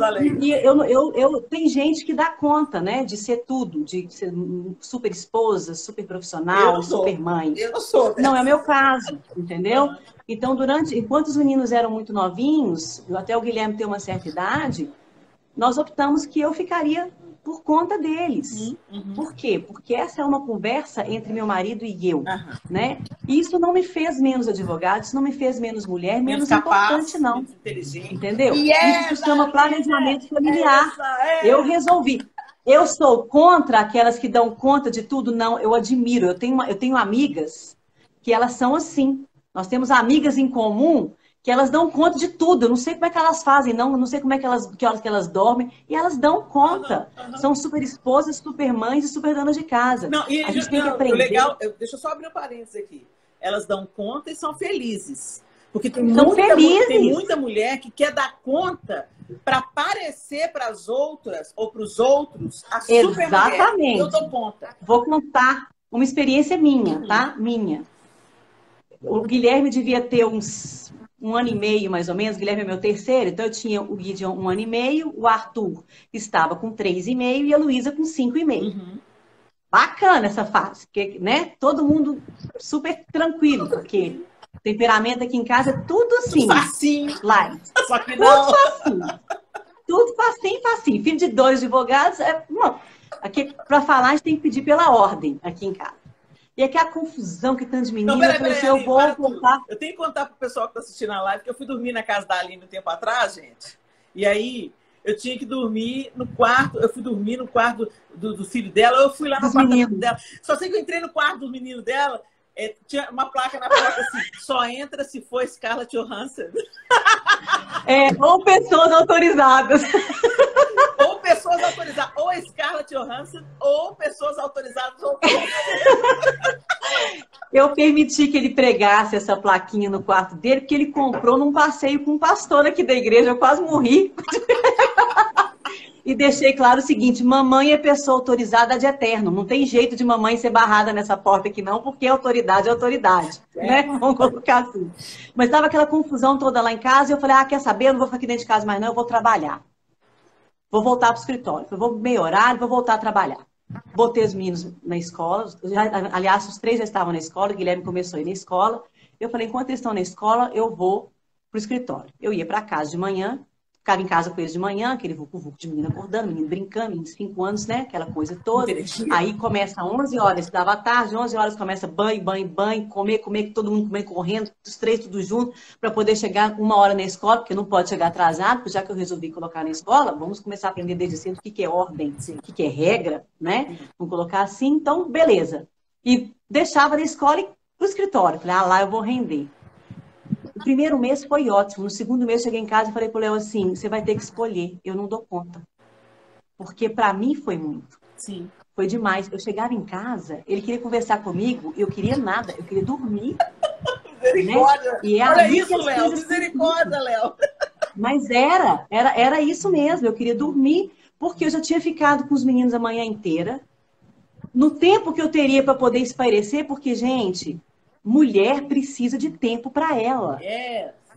E tem gente que dá conta, né? De ser tudo, de ser super esposa, super profissional, super mãe. Eu não sou. Não é o meu caso, entendeu? Então, enquanto os meninos eram muito novinhos, até o Guilherme ter uma certa idade, nós optamos que eu ficaria por conta deles. Por quê? Porque essa é uma conversa entre meu marido e eu, né? E isso não me fez menos advogado, isso não me fez menos mulher, menos importante, não. Entendeu? Isso se chama planejamento familiar. Eu resolvi. Eu sou contra aquelas que dão conta de tudo? Não, eu admiro. Eu tenho amigas que elas são assim. Nós temos amigas em comum que elas dão conta de tudo. Eu não sei como é que elas fazem, não sei como é que horas que elas dormem, e elas dão conta. São super esposas, super mães e super donas de casa. A gente tem que aprender. Legal, deixa eu só abrir um parênteses aqui. Elas dão conta e são felizes. Porque tem muita mulher que quer dar conta para parecer para as outras ou para os outros a super mulher. Eu dou conta. Vou contar uma experiência minha, tá? Minha. O Guilherme devia ter uns 1 ano e meio, mais ou menos. O Guilherme é meu terceiro, então eu tinha o Gideon 1 ano e meio, o Arthur estava com 3,5 e a Luísa com 5,5. Bacana essa fase, porque, né? Todo mundo super tranquilo, porque o temperamento aqui em casa é tudo assim. Tudo facinho. Light. Só que não. Tudo facinho. Tudo facinho. Filho de 2 advogados, aqui para falar a gente tem que pedir pela ordem aqui em casa. E aqui a confusão que tanto de menina, eu vou contar. Eu tenho que contar pro pessoal que está assistindo a live que eu fui dormir na casa da Aline um tempo atrás, gente. E aí eu tinha que dormir no quarto, eu fui dormir no quarto do filho dela, eu fui lá no apartamento dela. Só sei que eu entrei no quarto do menino dela, tinha uma placa na porta assim, só entra se for Scarlett Johansson. Ou pessoas autorizadas. Ou pessoas autorizadas, ou Scarlett Johansson, ou pessoas autorizadas. Eu permiti que ele pregasse essa plaquinha no quarto dele, porque ele comprou num passeio com um pastor aqui da igreja, eu quase morri. E deixei claro o seguinte, mamãe é pessoa autorizada de eterno, não tem jeito de mamãe ser barrada nessa porta aqui não, porque autoridade é autoridade, né? Vamos colocar assim. Mas estava aquela confusão toda lá em casa, e eu falei, quer saber, eu não vou ficar aqui dentro de casa mais não, eu vou trabalhar. Vou voltar para o escritório, eu vou meio horário, vou voltar a trabalhar. Botei os meninos na escola, aliás, os 3 já estavam na escola, o Guilherme começou a ir na escola. Eu falei, enquanto eles estão na escola, eu vou para o escritório. Eu ia para casa de manhã, ficava em casa com eles de manhã, aquele vucu-vucu de menina acordando, menino brincando, menino de 5 anos, né? Aquela coisa toda. Aí começa 11 horas, estudava à tarde, 11 horas começa banho, comer, todo mundo comer correndo, os 3 tudo junto, para poder chegar 1 hora na escola, porque não pode chegar atrasado, porque já que eu resolvi colocar na escola, vamos começar a aprender desde cedo o que é ordem, o que é regra, né? Vamos colocar assim, então, beleza. E deixava na escola e pro escritório. Falei, lá eu vou render. O primeiro mês foi ótimo. No segundo mês, cheguei em casa e falei pro Léo assim, você vai ter que escolher. Eu não dou conta. Porque para mim foi muito. Sim. Foi demais. Eu chegava em casa, ele queria conversar comigo, eu queria nada. Eu queria dormir. Misericórdia. Né? E olha isso, Léo. Misericórdia, Léo. Mas era isso mesmo. Eu queria dormir, porque eu já tinha ficado com os meninos a manhã inteira. No tempo que eu teria para poder espairecer, porque, gente... Mulher precisa de tempo para ela.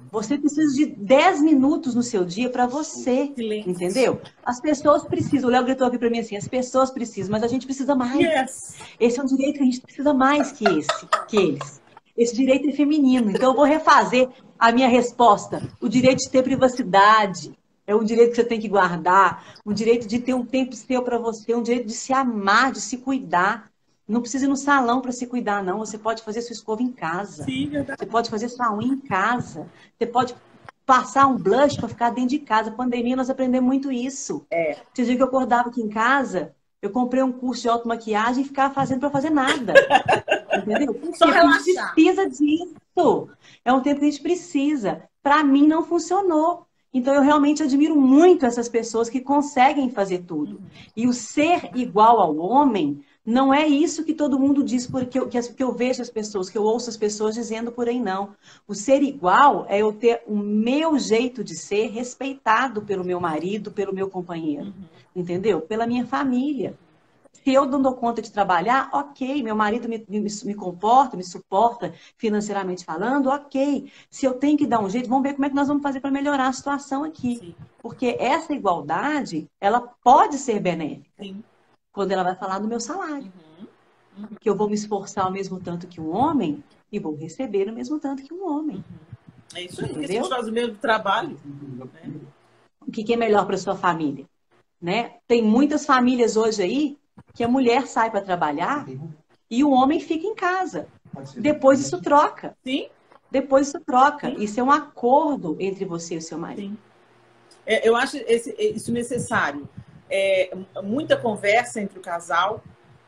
Você precisa de 10 minutos no seu dia para você, Silêncio. entendeu? As pessoas precisam, o Léo gritou aqui para mim assim, as pessoas precisam, mas a gente precisa mais. Yes. Esse é um direito que a gente precisa mais que eles. Esse direito é feminino. Então eu vou refazer a minha resposta. O direito de ter privacidade é um direito que você tem que guardar, um direito de ter um tempo seu para você, um direito de se amar, de se cuidar. Não precisa ir no salão para se cuidar, não. Você pode fazer sua escova em casa. Sim, verdade. Você pode fazer sua unha em casa. Você pode passar um blush para ficar dentro de casa. Pandemia, nós aprendemos muito isso. Você diz que eu acordava aqui em casa, eu comprei um curso de automaquiagem e ficava fazendo para fazer nada. Entendeu? Porque Só a gente relaxar. precisa disso. É um tempo que a gente precisa. Para mim, não funcionou. Então, eu realmente admiro muito essas pessoas que conseguem fazer tudo. E o ser igual ao homem não é isso que todo mundo diz, porque que eu vejo as pessoas, que eu ouço as pessoas dizendo por aí, não. O ser igual é eu ter o meu jeito de ser respeitado pelo meu marido, pelo meu companheiro. Entendeu? Pela minha família. Se eu não dou conta de trabalhar, ok. Meu marido me comporta, me suporta financeiramente falando, ok. Se eu tenho que dar um jeito, vamos ver como é que nós vamos fazer para melhorar a situação aqui. Sim. Porque essa igualdade, ela pode ser benéfica. Sim. Quando ela vai falar do meu salário. Que eu vou me esforçar ao mesmo tanto que um homem e vou receber o mesmo tanto que um homem. É isso aí. Entendeu? A gente faz o mesmo trabalho. Né? O que é melhor para sua família? Né? Tem muitas famílias hoje aí que a mulher sai para trabalhar e o homem fica em casa. Depois isso troca. Sim. Depois isso troca. Sim. Isso é um acordo entre você e o seu marido. Sim. Eu acho isso necessário. Muita conversa entre o casal,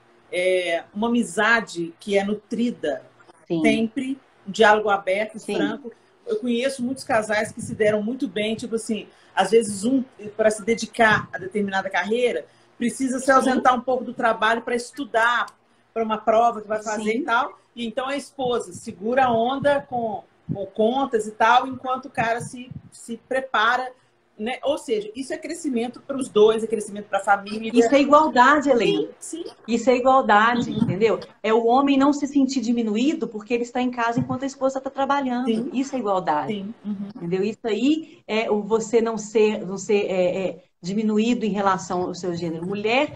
uma amizade que é nutrida. Sim. Sempre, um diálogo aberto, Sim. franco. Eu conheço muitos casais que se deram muito bem, tipo assim, às vezes para se dedicar a determinada carreira, precisa se ausentar um pouco do trabalho para estudar para uma prova que vai fazer. Sim. E tal. E então a esposa segura a onda com contas e tal, enquanto o cara se prepara. Né? Ou seja, isso é crescimento para os dois, é crescimento para a família. Isso é igualdade, Helena. Sim, sim. Isso é igualdade, entendeu? É o homem não se sentir diminuído porque ele está em casa enquanto a esposa está trabalhando. Sim. Isso é igualdade. Sim. Entendeu? Isso aí é o você não ser diminuído em relação ao seu gênero. Mulher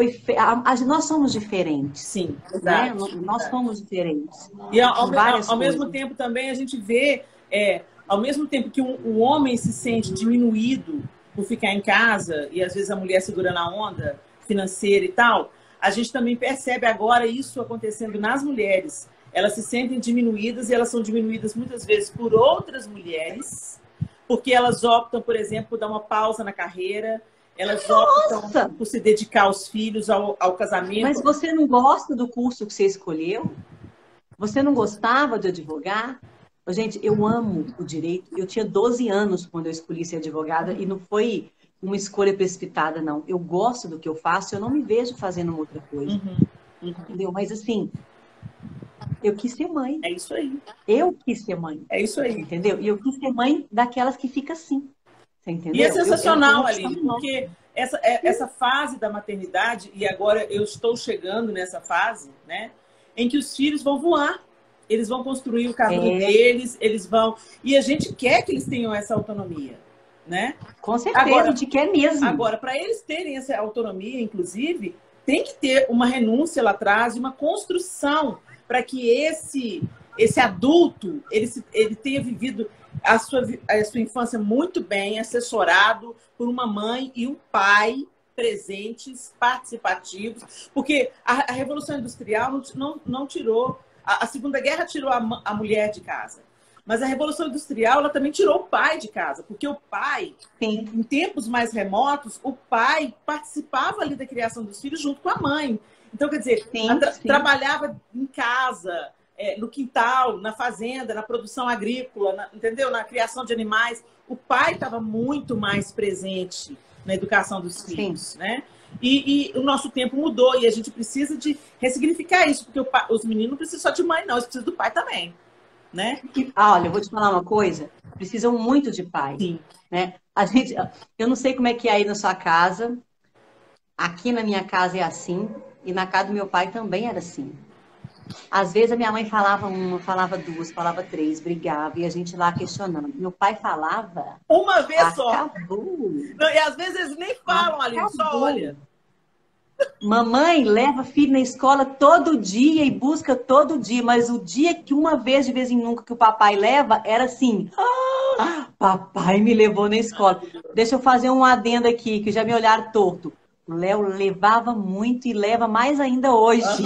nós somos diferentes. Sim, verdade. Né? Nós somos diferentes. E ao mesmo tempo também a gente vê, ao mesmo tempo que um homem se sente diminuído por ficar em casa, e às vezes a mulher segurando a onda financeira e tal, a gente também percebe agora isso acontecendo nas mulheres. Elas se sentem diminuídas e elas são diminuídas muitas vezes por outras mulheres, porque elas optam, por exemplo, por dar uma pausa na carreira, elas optam por se dedicar aos filhos, ao casamento. Mas você não gosta do curso que você escolheu? Você não gostava de advogar? Gente, eu amo o direito. Eu tinha 12 anos quando eu escolhi ser advogada e não foi uma escolha precipitada, não. Eu gosto do que eu faço, eu não me vejo fazendo uma outra coisa. Entendeu? Mas assim, eu quis ser mãe. É isso aí. Eu quis ser mãe. É isso aí. Entendeu? E eu quis ser mãe daquelas que fica assim. Você entendeu? E é sensacional, Aline, porque essa fase da maternidade, e agora eu estou chegando nessa fase, né, em que os filhos vão voar. Eles vão construir o caminho deles, eles vão... E a gente quer que eles tenham essa autonomia, né? Com certeza, agora, a gente quer mesmo. Agora, para eles terem essa autonomia, inclusive, tem que ter uma renúncia lá atrás, uma construção para que esse adulto, ele tenha vivido a sua infância muito bem, assessorado por uma mãe e um pai presentes, participativos, porque a Revolução Industrial não tirou... A Segunda Guerra tirou a mulher de casa. Mas a Revolução Industrial ela também tirou o pai de casa. Porque o pai, em tempos mais remotos, o pai participava ali da criação dos filhos junto com a mãe. Então, quer dizer, trabalhava em casa, no quintal, na fazenda, na produção agrícola, entendeu? Na criação de animais. O pai estava muito mais presente na educação dos filhos, né? E o nosso tempo mudou e a gente precisa de ressignificar isso, porque os meninos não precisam só de mãe, não, eles precisam do pai também, né? Olha, eu vou te falar uma coisa, precisam muito de pai. Sim. Né? Eu não sei como é que é aí na sua casa, aqui na minha casa é assim, e na casa do meu pai também era assim. Às vezes a minha mãe falava uma, falava duas, falava três, brigava, e a gente lá questionando. Meu pai falava, Uma vez só. acabou, Não, e às vezes eles nem falam, Aline, só acabou. olha. Mamãe leva filho na escola todo dia e busca todo dia, mas o dia que uma vez, de vez em nunca, que o papai leva, era assim, papai me levou na escola. Deixa eu fazer um adendo aqui, que já me olharam torto. O Léo levava muito e leva mais ainda hoje.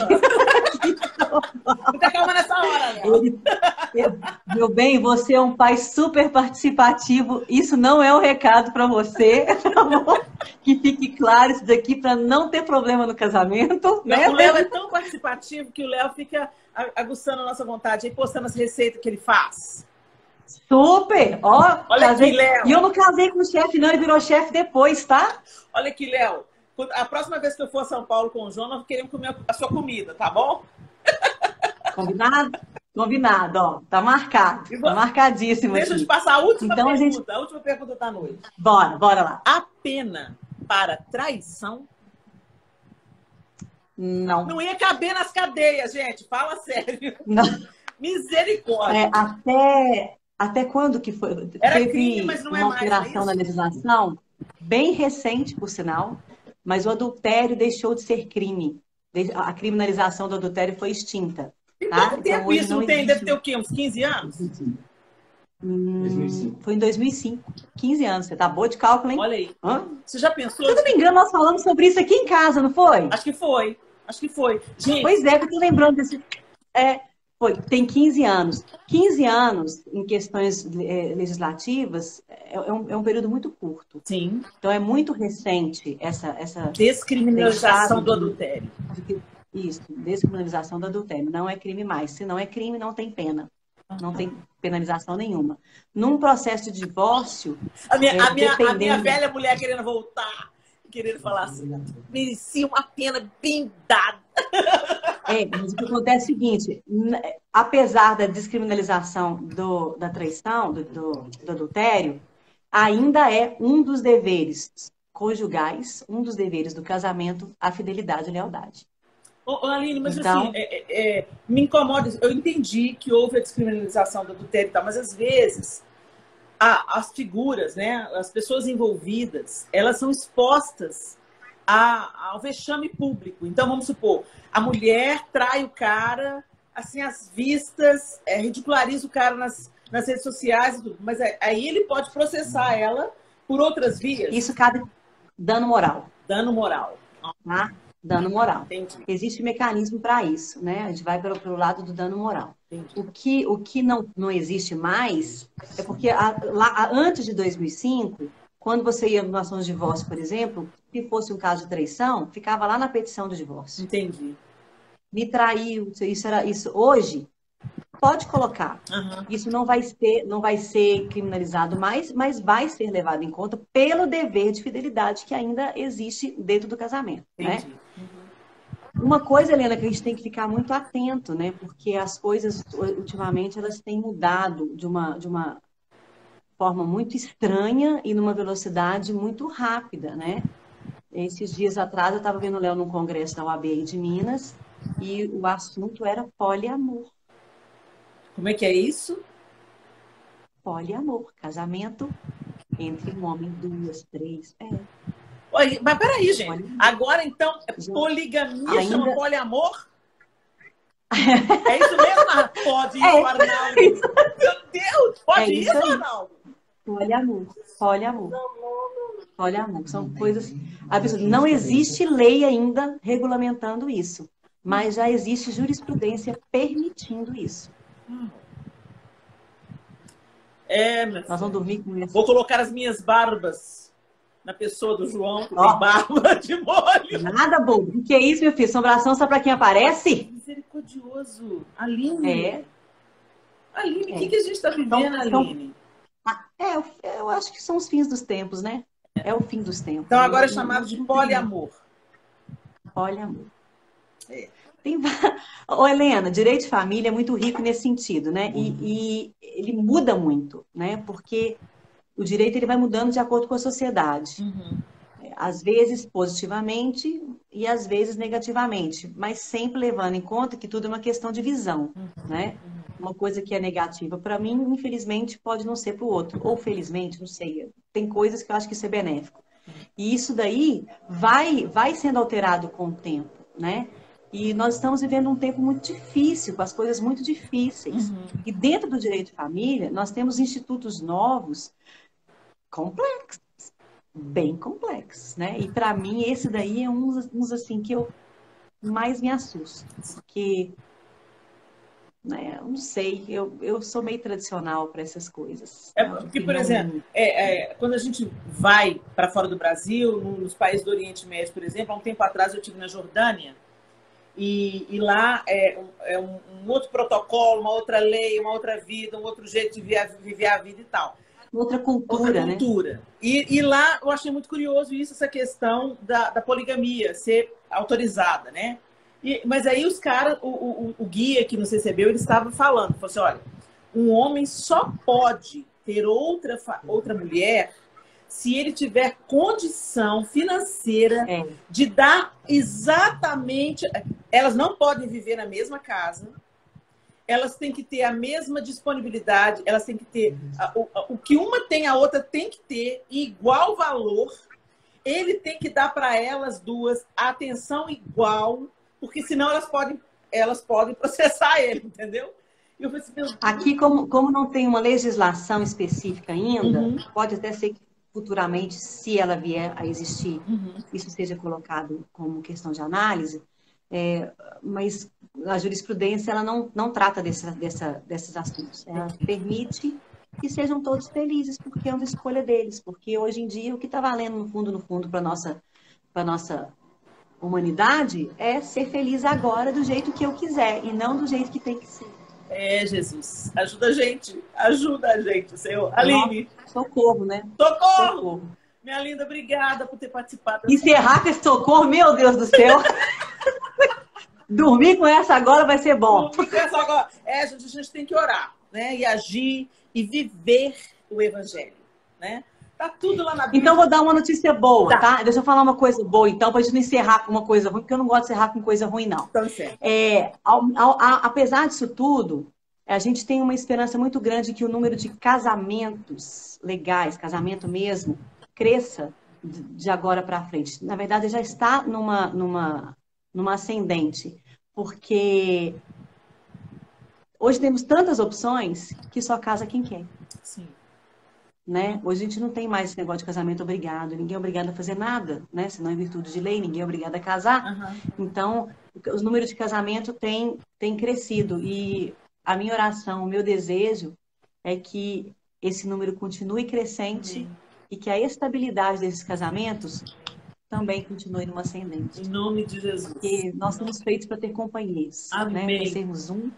Muita calma nessa hora, Léo. Meu bem, você é um pai super participativo. Isso não é um recado para você, tá bom? Que fique claro isso daqui para não ter problema no casamento. Não, Né? o Léo é tão participativo que o Léo fica aguçando a nossa vontade e postando as receitas que ele faz. Super! Ó, Olha casei... aqui, Léo. E eu não casei com o chefe, não, ele virou chefe depois, tá? Olha aqui, Léo. A próxima vez que eu for a São Paulo com o João, nós queremos comer a sua comida, tá bom? Combinado? Combinado, ó. Tá marcado. Tá marcadíssimo. Deixa eu aqui. te passar a última Então, pergunta. A última pergunta da noite. Bora lá. A pena para traição não. Não ia caber nas cadeias, gente. Fala sério. Não. Misericórdia. Até quando que foi? Era Teve crime, mas não é uma mais, alteração na legislação, bem recente, por sinal, mas o adultério deixou de ser crime. A criminalização do adultério foi extinta. Tem tá? quanto tempo isso não tem? Deve ter o quê? Uns 15 anos? 2005. Foi em 2005. 15 anos. Você tá boa de cálculo, hein? Olha aí. Hã? Você já pensou? Se eu não me engano, nós falamos sobre isso aqui em casa, não foi? Acho que foi. Gente, pois é, que eu tô lembrando desse... tem 15 anos. 15 anos em questões legislativas é um período muito curto. Sim. Então é muito recente essa descriminalização do adultério. Isso, descriminalização do adultério. Não é crime mais. Se não é crime, não tem pena. Não tem penalização nenhuma. Num processo de divórcio... A minha velha mulher querendo voltar, querendo falar assim, merecia uma pena bem dada. Mas o que acontece é o seguinte, apesar da descriminalização da traição, do adultério, ainda é um dos deveres conjugais, um dos deveres do casamento, a fidelidade e a lealdade. Aline, mas então, assim, me incomoda. Eu entendi que houve a descriminalização do adultério e tal, mas às vezes as figuras, né, as pessoas envolvidas, elas são expostas ao vexame público. Então, vamos supor, a mulher trai o cara, assim, às vistas, ridiculariza o cara nas redes sociais e tudo, mas aí ele pode processar ela por outras vias. Isso cabe dano moral. Dano moral. Tá? Dano moral. Entendi. Existe mecanismo para isso, né? A gente vai pelo lado do dano moral. Entendi. O que não existe mais é porque antes de 2005, quando você ia numa ação de divórcio, por exemplo, se fosse um caso de traição, ficava lá na petição do divórcio. Entendi. Me traiu, isso. Hoje, pode colocar. Uhum. Isso não vai ser criminalizado mais, mas vai ser levado em conta pelo dever de fidelidade que ainda existe dentro do casamento. Entendi. Né? Uma coisa, Helena, que a gente tem que ficar muito atento, né? Porque as coisas, ultimamente, elas têm mudado de uma forma muito estranha e numa velocidade muito rápida, né? Esses dias atrás, eu estava vendo o Léo num congresso da OAB aí de Minas e o assunto era poliamor. Como é que é isso? Poliamor, casamento entre um homem, 2, 3, Olha, mas peraí, gente. Agora, então, poligamia chama poliamor? É isso mesmo? Pode isso, Arnaldo? Meu Deus! Pode isso, Arnaldo? Poliamor. São coisas absurdas. Não existe lei ainda regulamentando isso, mas já existe jurisprudência permitindo isso. Nós vamos dormir com isso. Vou colocar as minhas barbas na pessoa do João, que tem barba de molho. Nada, bobo. O que é isso, meu filho? Assombração só para quem aparece? Misericordioso. Aline. Aline, o que a gente está vivendo, então, Aline? Eu acho que são os fins dos tempos, né? É o fim dos tempos. Então agora é chamado de poliamor. Poliamor. Ô, Helena, direito de família é muito rico nesse sentido, né? E ele muda muito, né? Porque o direito ele vai mudando de acordo com a sociedade. Uhum. às vezes positivamente e às vezes negativamente, mas sempre levando em conta que tudo é uma questão de visão, né? Uma coisa que é negativa para mim, infelizmente, pode não ser para o outro, ou felizmente, não sei. Tem coisas que eu acho que isso é benéfico. E isso daí vai sendo alterado com o tempo, né? E nós estamos vivendo um tempo muito difícil, com as coisas muito difíceis. E dentro do direito de família, nós temos institutos novos, complexos, bem complexos, né? E para mim, esse daí é uns assim que eu mais me assusto, porque, né, eu não sei, eu sou meio tradicional para essas coisas. Porque, por exemplo, quando a gente vai para fora do Brasil, nos países do Oriente Médio, por exemplo, há um tempo atrás eu estive na Jordânia, e lá é um outro protocolo, uma outra lei, uma outra vida, um outro jeito de viver a vida e tal. Outra cultura, né? E lá eu achei muito curioso isso, essa questão da poligamia ser autorizada, né? Mas aí os caras, o guia que nos recebeu, ele estava falando, falou assim, olha, um homem só pode ter outra mulher se ele tiver condição financeira de dar exatamente... Elas não podem viver na mesma casa, elas têm que ter a mesma disponibilidade, elas têm que ter... O que uma tem, a outra tem que ter igual valor, ele tem que dar para elas duas a atenção igual, porque senão elas podem processar ele, entendeu? E eu falei assim, aqui, como não tem uma legislação específica ainda, pode até ser que futuramente, se ela vier a existir, isso seja colocado como questão de análise, mas a jurisprudência ela não trata desses assuntos. Ela permite que sejam todos felizes, porque é uma escolha deles. Porque hoje em dia o que está valendo no fundo, para a nossa humanidade é ser feliz agora do jeito que eu quiser e não do jeito que tem que ser. Jesus, ajuda a gente, Senhor. Aline. Socorro, né? Socorro! Minha linda, obrigada por ter participado. Encerrar com esse socorro, meu Deus do céu. Dormir com essa agora vai ser bom. Dormir com essa agora. Gente, a gente tem que orar, né? E agir e viver o evangelho, né? Tá tudo lá na Bíblia. Então, vou dar uma notícia boa, tá? Deixa eu falar uma coisa boa, então, pra gente não encerrar com uma coisa ruim, porque eu não gosto de encerrar com coisa ruim, não. Então, certo. Apesar disso tudo, a gente tem uma esperança muito grande que o número de casamentos legais, casamento mesmo, cresça de agora para frente. Na verdade, já está numa ascendente, porque hoje temos tantas opções que só casa quem quer. Sim. Né? Hoje a gente não tem mais esse negócio de casamento obrigado, ninguém é obrigado a fazer nada, né? Senão, em virtude de lei, ninguém é obrigado a casar. Então, os números de casamento têm crescido e a minha oração, o meu desejo é que esse número continue crescente e que a estabilidade desses casamentos também continue numa ascendente. Em nome de Jesus. Porque nós somos feitos para ter companheiros, né? Para sermos um.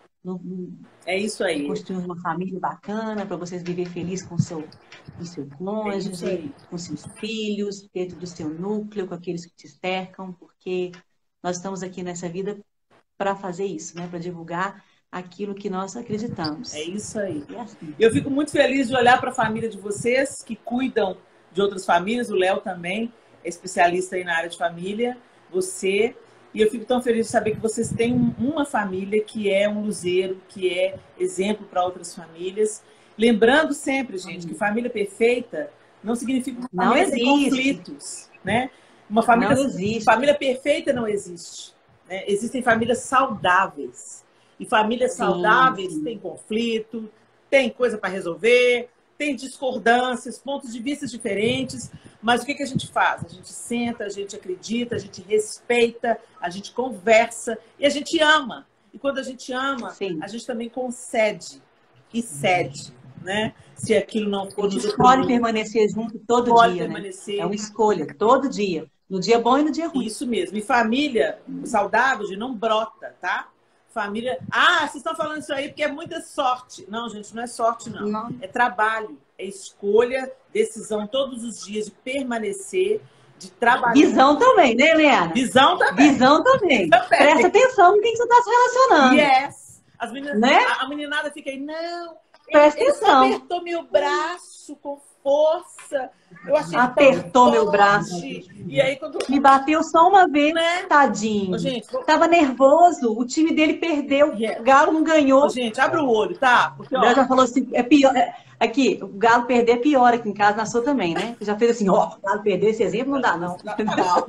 É isso aí. Construir uma família bacana, para vocês viver feliz com o seu cônjuge, com seus filhos, dentro do seu núcleo, com aqueles que te cercam, porque nós estamos aqui nessa vida para fazer isso, né? Para divulgar aquilo que nós acreditamos. É isso aí. É assim. Eu fico muito feliz de olhar para a família de vocês, que cuidam de outras famílias, o Léo também é especialista aí na área de família, você... E eu fico tão feliz de saber que vocês têm uma família que é um luzeiro, que é exemplo para outras famílias. Lembrando sempre, gente, que família perfeita não significa uma família sem conflitos, né? Família perfeita não existe, né? Existem famílias saudáveis. E famílias saudáveis têm conflito, tem coisa para resolver, tem discordâncias, pontos de vista diferentes, mas o que a gente faz? A gente senta, a gente acredita, a gente respeita, a gente conversa e a gente ama. E quando a gente ama, a gente também concede e cede, né? Se aquilo não for... A gente pode permanecer junto todo dia, né? É uma escolha, todo dia. No dia bom e no dia ruim. Isso mesmo. E família saudável não brota, tá? Família... vocês estão falando isso aí porque é muita sorte. Não, gente, não é sorte, não. É trabalho, é escolha, decisão todos os dias de permanecer, de trabalhar. Visão também, né, Helena? Visão também. Visão também. Presta atenção com quem você está se relacionando. Yes. As meninas, né? A meninada fica aí, não, presta atenção. Ele apertou meu braço com força. Eu achei apertou meu braço. E aí, quando... Me bateu só uma vez, né? Tadinho. Ô, gente, tava nervoso, o time dele perdeu, o Galo não ganhou. Ô, gente, abre o olho, tá? Porque, O Galo já falou assim, é pior. Aqui, o Galo perder é pior aqui em casa, na sua também, né? Já fez assim, ó, o Galo perder, esse exemplo não dá, não. Não.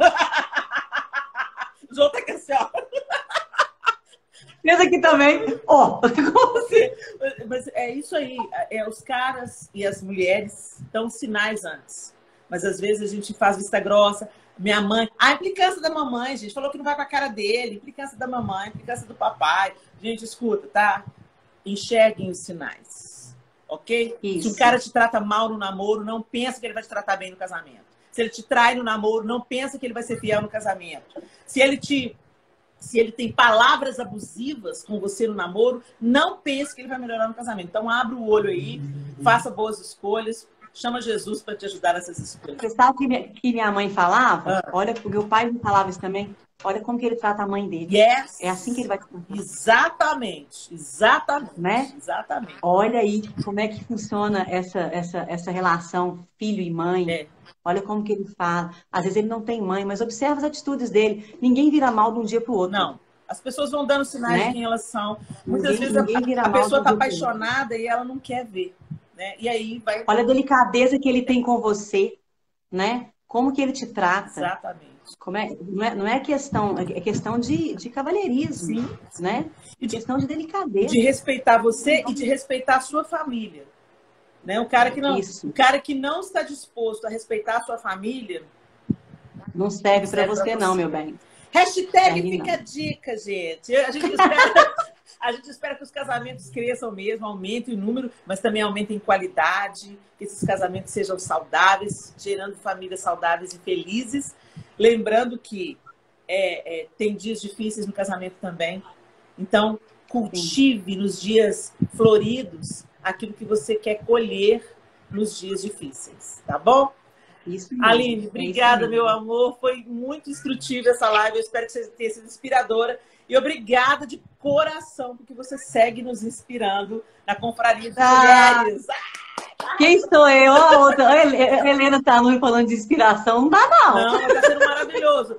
Os outros aqui assim, ó. Fez aqui também, ó. Mas é isso aí. Os caras e as mulheres dão sinais antes. Mas às vezes a gente faz vista grossa. Minha mãe... A implicância da mamãe, gente. Falou que não vai com a cara dele. Implicância da mamãe, implicância do papai. Gente, escuta, tá? Enxerguem os sinais. Ok? Isso. Se um cara te trata mal no namoro, não pensa que ele vai te tratar bem no casamento. Se ele te trai no namoro, não pensa que ele vai ser fiel no casamento. Se ele tem palavras abusivas com você no namoro, não pense que ele vai melhorar no casamento. Então, abra o olho aí, faça boas escolhas, chama Jesus para te ajudar nessas escolhas. Você sabe que minha mãe falava? Olha, o meu pai me falava isso também. Olha como que ele trata a mãe dele. Yes. É assim que ele vai te tratar. Exatamente. Né? Exatamente. Olha aí como é que funciona essa relação filho e mãe. Olha como que ele fala. Às vezes ele não tem mãe, mas observa as atitudes dele. Ninguém vira mal de um dia para o outro. Não. As pessoas vão dando sinais, né, de quem elas são. Muitas vezes a pessoa está apaixonada e ela não quer ver. Né? E aí vai... Olha a delicadeza que ele tem com você, né? Como que ele te trata. Exatamente. Não é questão, é questão de cavalheirismo, sim, né? É questão de delicadeza. De respeitar você e de respeitar a sua família. Né? O cara que não está disposto a respeitar a sua família... Não serve para você não, meu bem. Hashtag fica a dica, gente. A gente espera que os casamentos cresçam mesmo, aumentem o número, mas também aumentem em qualidade, que esses casamentos sejam saudáveis, gerando famílias saudáveis e felizes. Lembrando que tem dias difíceis no casamento também. Então, cultive Sim. nos dias floridos aquilo que você quer colher nos dias difíceis, tá bom? Isso mesmo. Aline, obrigada, meu amor. Foi muito instrutiva essa live. Eu espero que você tenha sido inspiradora. E obrigada de coração, porque você segue nos inspirando na Confraria de Mulheres. Quem sou eu? A Helena tá me falando de inspiração. Não dá, não. Não, está sendo maravilhoso.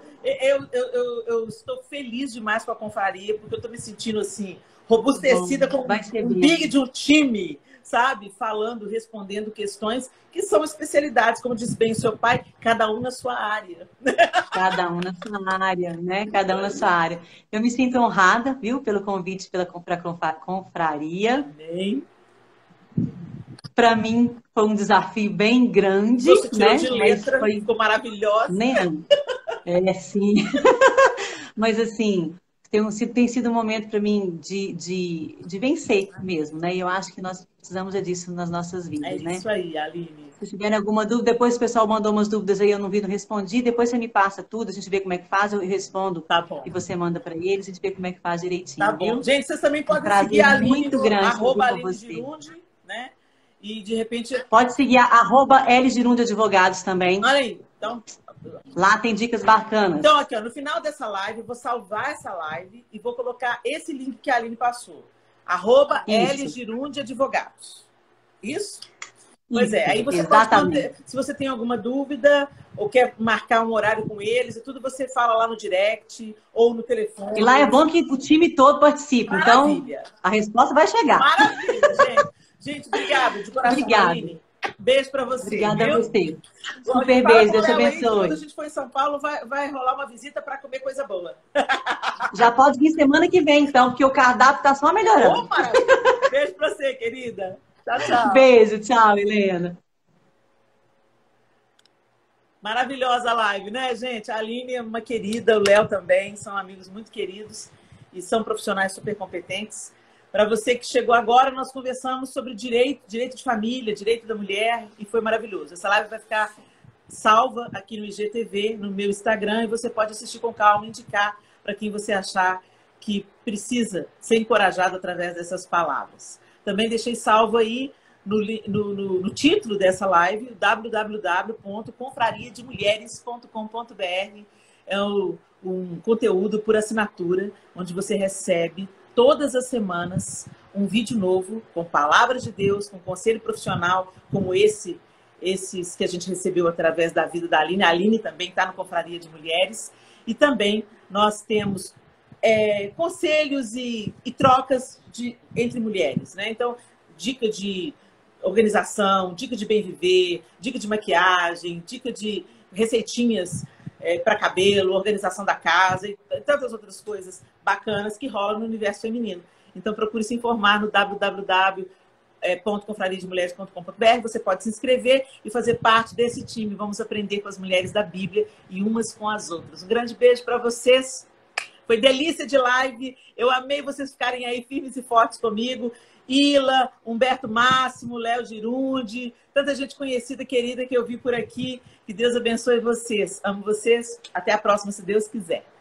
Eu estou feliz demais com a Confraria, porque eu estou me sentindo assim, robustecida como um big de um time, sabe? Falando, respondendo questões que são especialidades, como diz bem o seu pai, cada um na sua área. Cada um na sua área, né? Cada um na sua área. Eu me sinto honrada, viu, pelo convite para a Confraria. Amém. Para mim foi um desafio bem grande. Você tirou né? de letra, ficou maravilhosa. Né? Sim. Mas assim, tem sido um momento para mim de vencer mesmo, né? E eu acho que nós precisamos disso nas nossas vidas, né? É isso aí, Aline. Se tiverem alguma dúvida, depois o pessoal mandou umas dúvidas aí, eu não vi, não respondi. Depois você me passa tudo, a gente vê como é que faz, eu respondo. Tá bom. E você manda para eles, a gente vê como é que faz direitinho. Tá bom. Viu? Gente, vocês também podem seguir a Aline muito grande @Aline Girundi, né? E de repente... Pode seguir a @Lgirundi Advogados também. Olha aí, então... Lá tem dicas bacanas. Então, aqui, ó, no final dessa live, eu vou salvar essa live e vou colocar esse link que a Aline passou. @Lgirundi Advogados. Isso? Pois é, aí você pode, se você tem alguma dúvida ou quer marcar um horário com eles e tudo, você fala lá no direct ou no telefone. E lá é bom que o time todo participe, Maravilha. Então a resposta vai chegar. Maravilha, gente. Gente, obrigada de coração, Obrigada. Aline. Beijo pra você. Obrigada viu? a você. Super beijo, Deus te abençoe. Quando a gente for em São Paulo, vai rolar uma visita para comer coisa boa. Já pode vir semana que vem, então, porque o cardápio tá só melhorando. Ô, maravilha. Beijo pra você, querida. Tchau, tchau. Beijo, tchau, Helena. Maravilhosa a live, né, gente? A Aline é uma querida, o Léo também, são amigos muito queridos e são profissionais super competentes. Para você que chegou agora, nós conversamos sobre direito de família, direito da mulher, e foi maravilhoso. Essa live vai ficar salva aqui no IGTV, no meu Instagram, e você pode assistir com calma e indicar para quem você achar que precisa ser encorajado através dessas palavras. Também deixei salvo aí no título dessa live, www.confrariademulheres.com.br. É um conteúdo por assinatura, onde você recebe todas as semanas um vídeo novo com palavras de Deus, com conselho profissional, como esse esses que a gente recebeu através da vida da Aline. A Aline também está no Confraria de Mulheres. E também nós temos conselhos e trocas entre mulheres, né? Então, dica de organização, dica de bem viver, dica de maquiagem, dica de receitinhas para cabelo, organização da casa e tantas outras coisas bacanas que rolam no universo feminino. Então, procure se informar no www.confrariademulheres.com.br. Você pode se inscrever e fazer parte desse time. Vamos aprender com as mulheres da Bíblia e umas com as outras. Um grande beijo para vocês. Foi delícia de live. Eu amei vocês ficarem aí firmes e fortes comigo. Ila, Humberto Máximo, Léo Girundi, tanta gente conhecida, querida que eu vi por aqui. Que Deus abençoe vocês. Amo vocês. Até a próxima, se Deus quiser.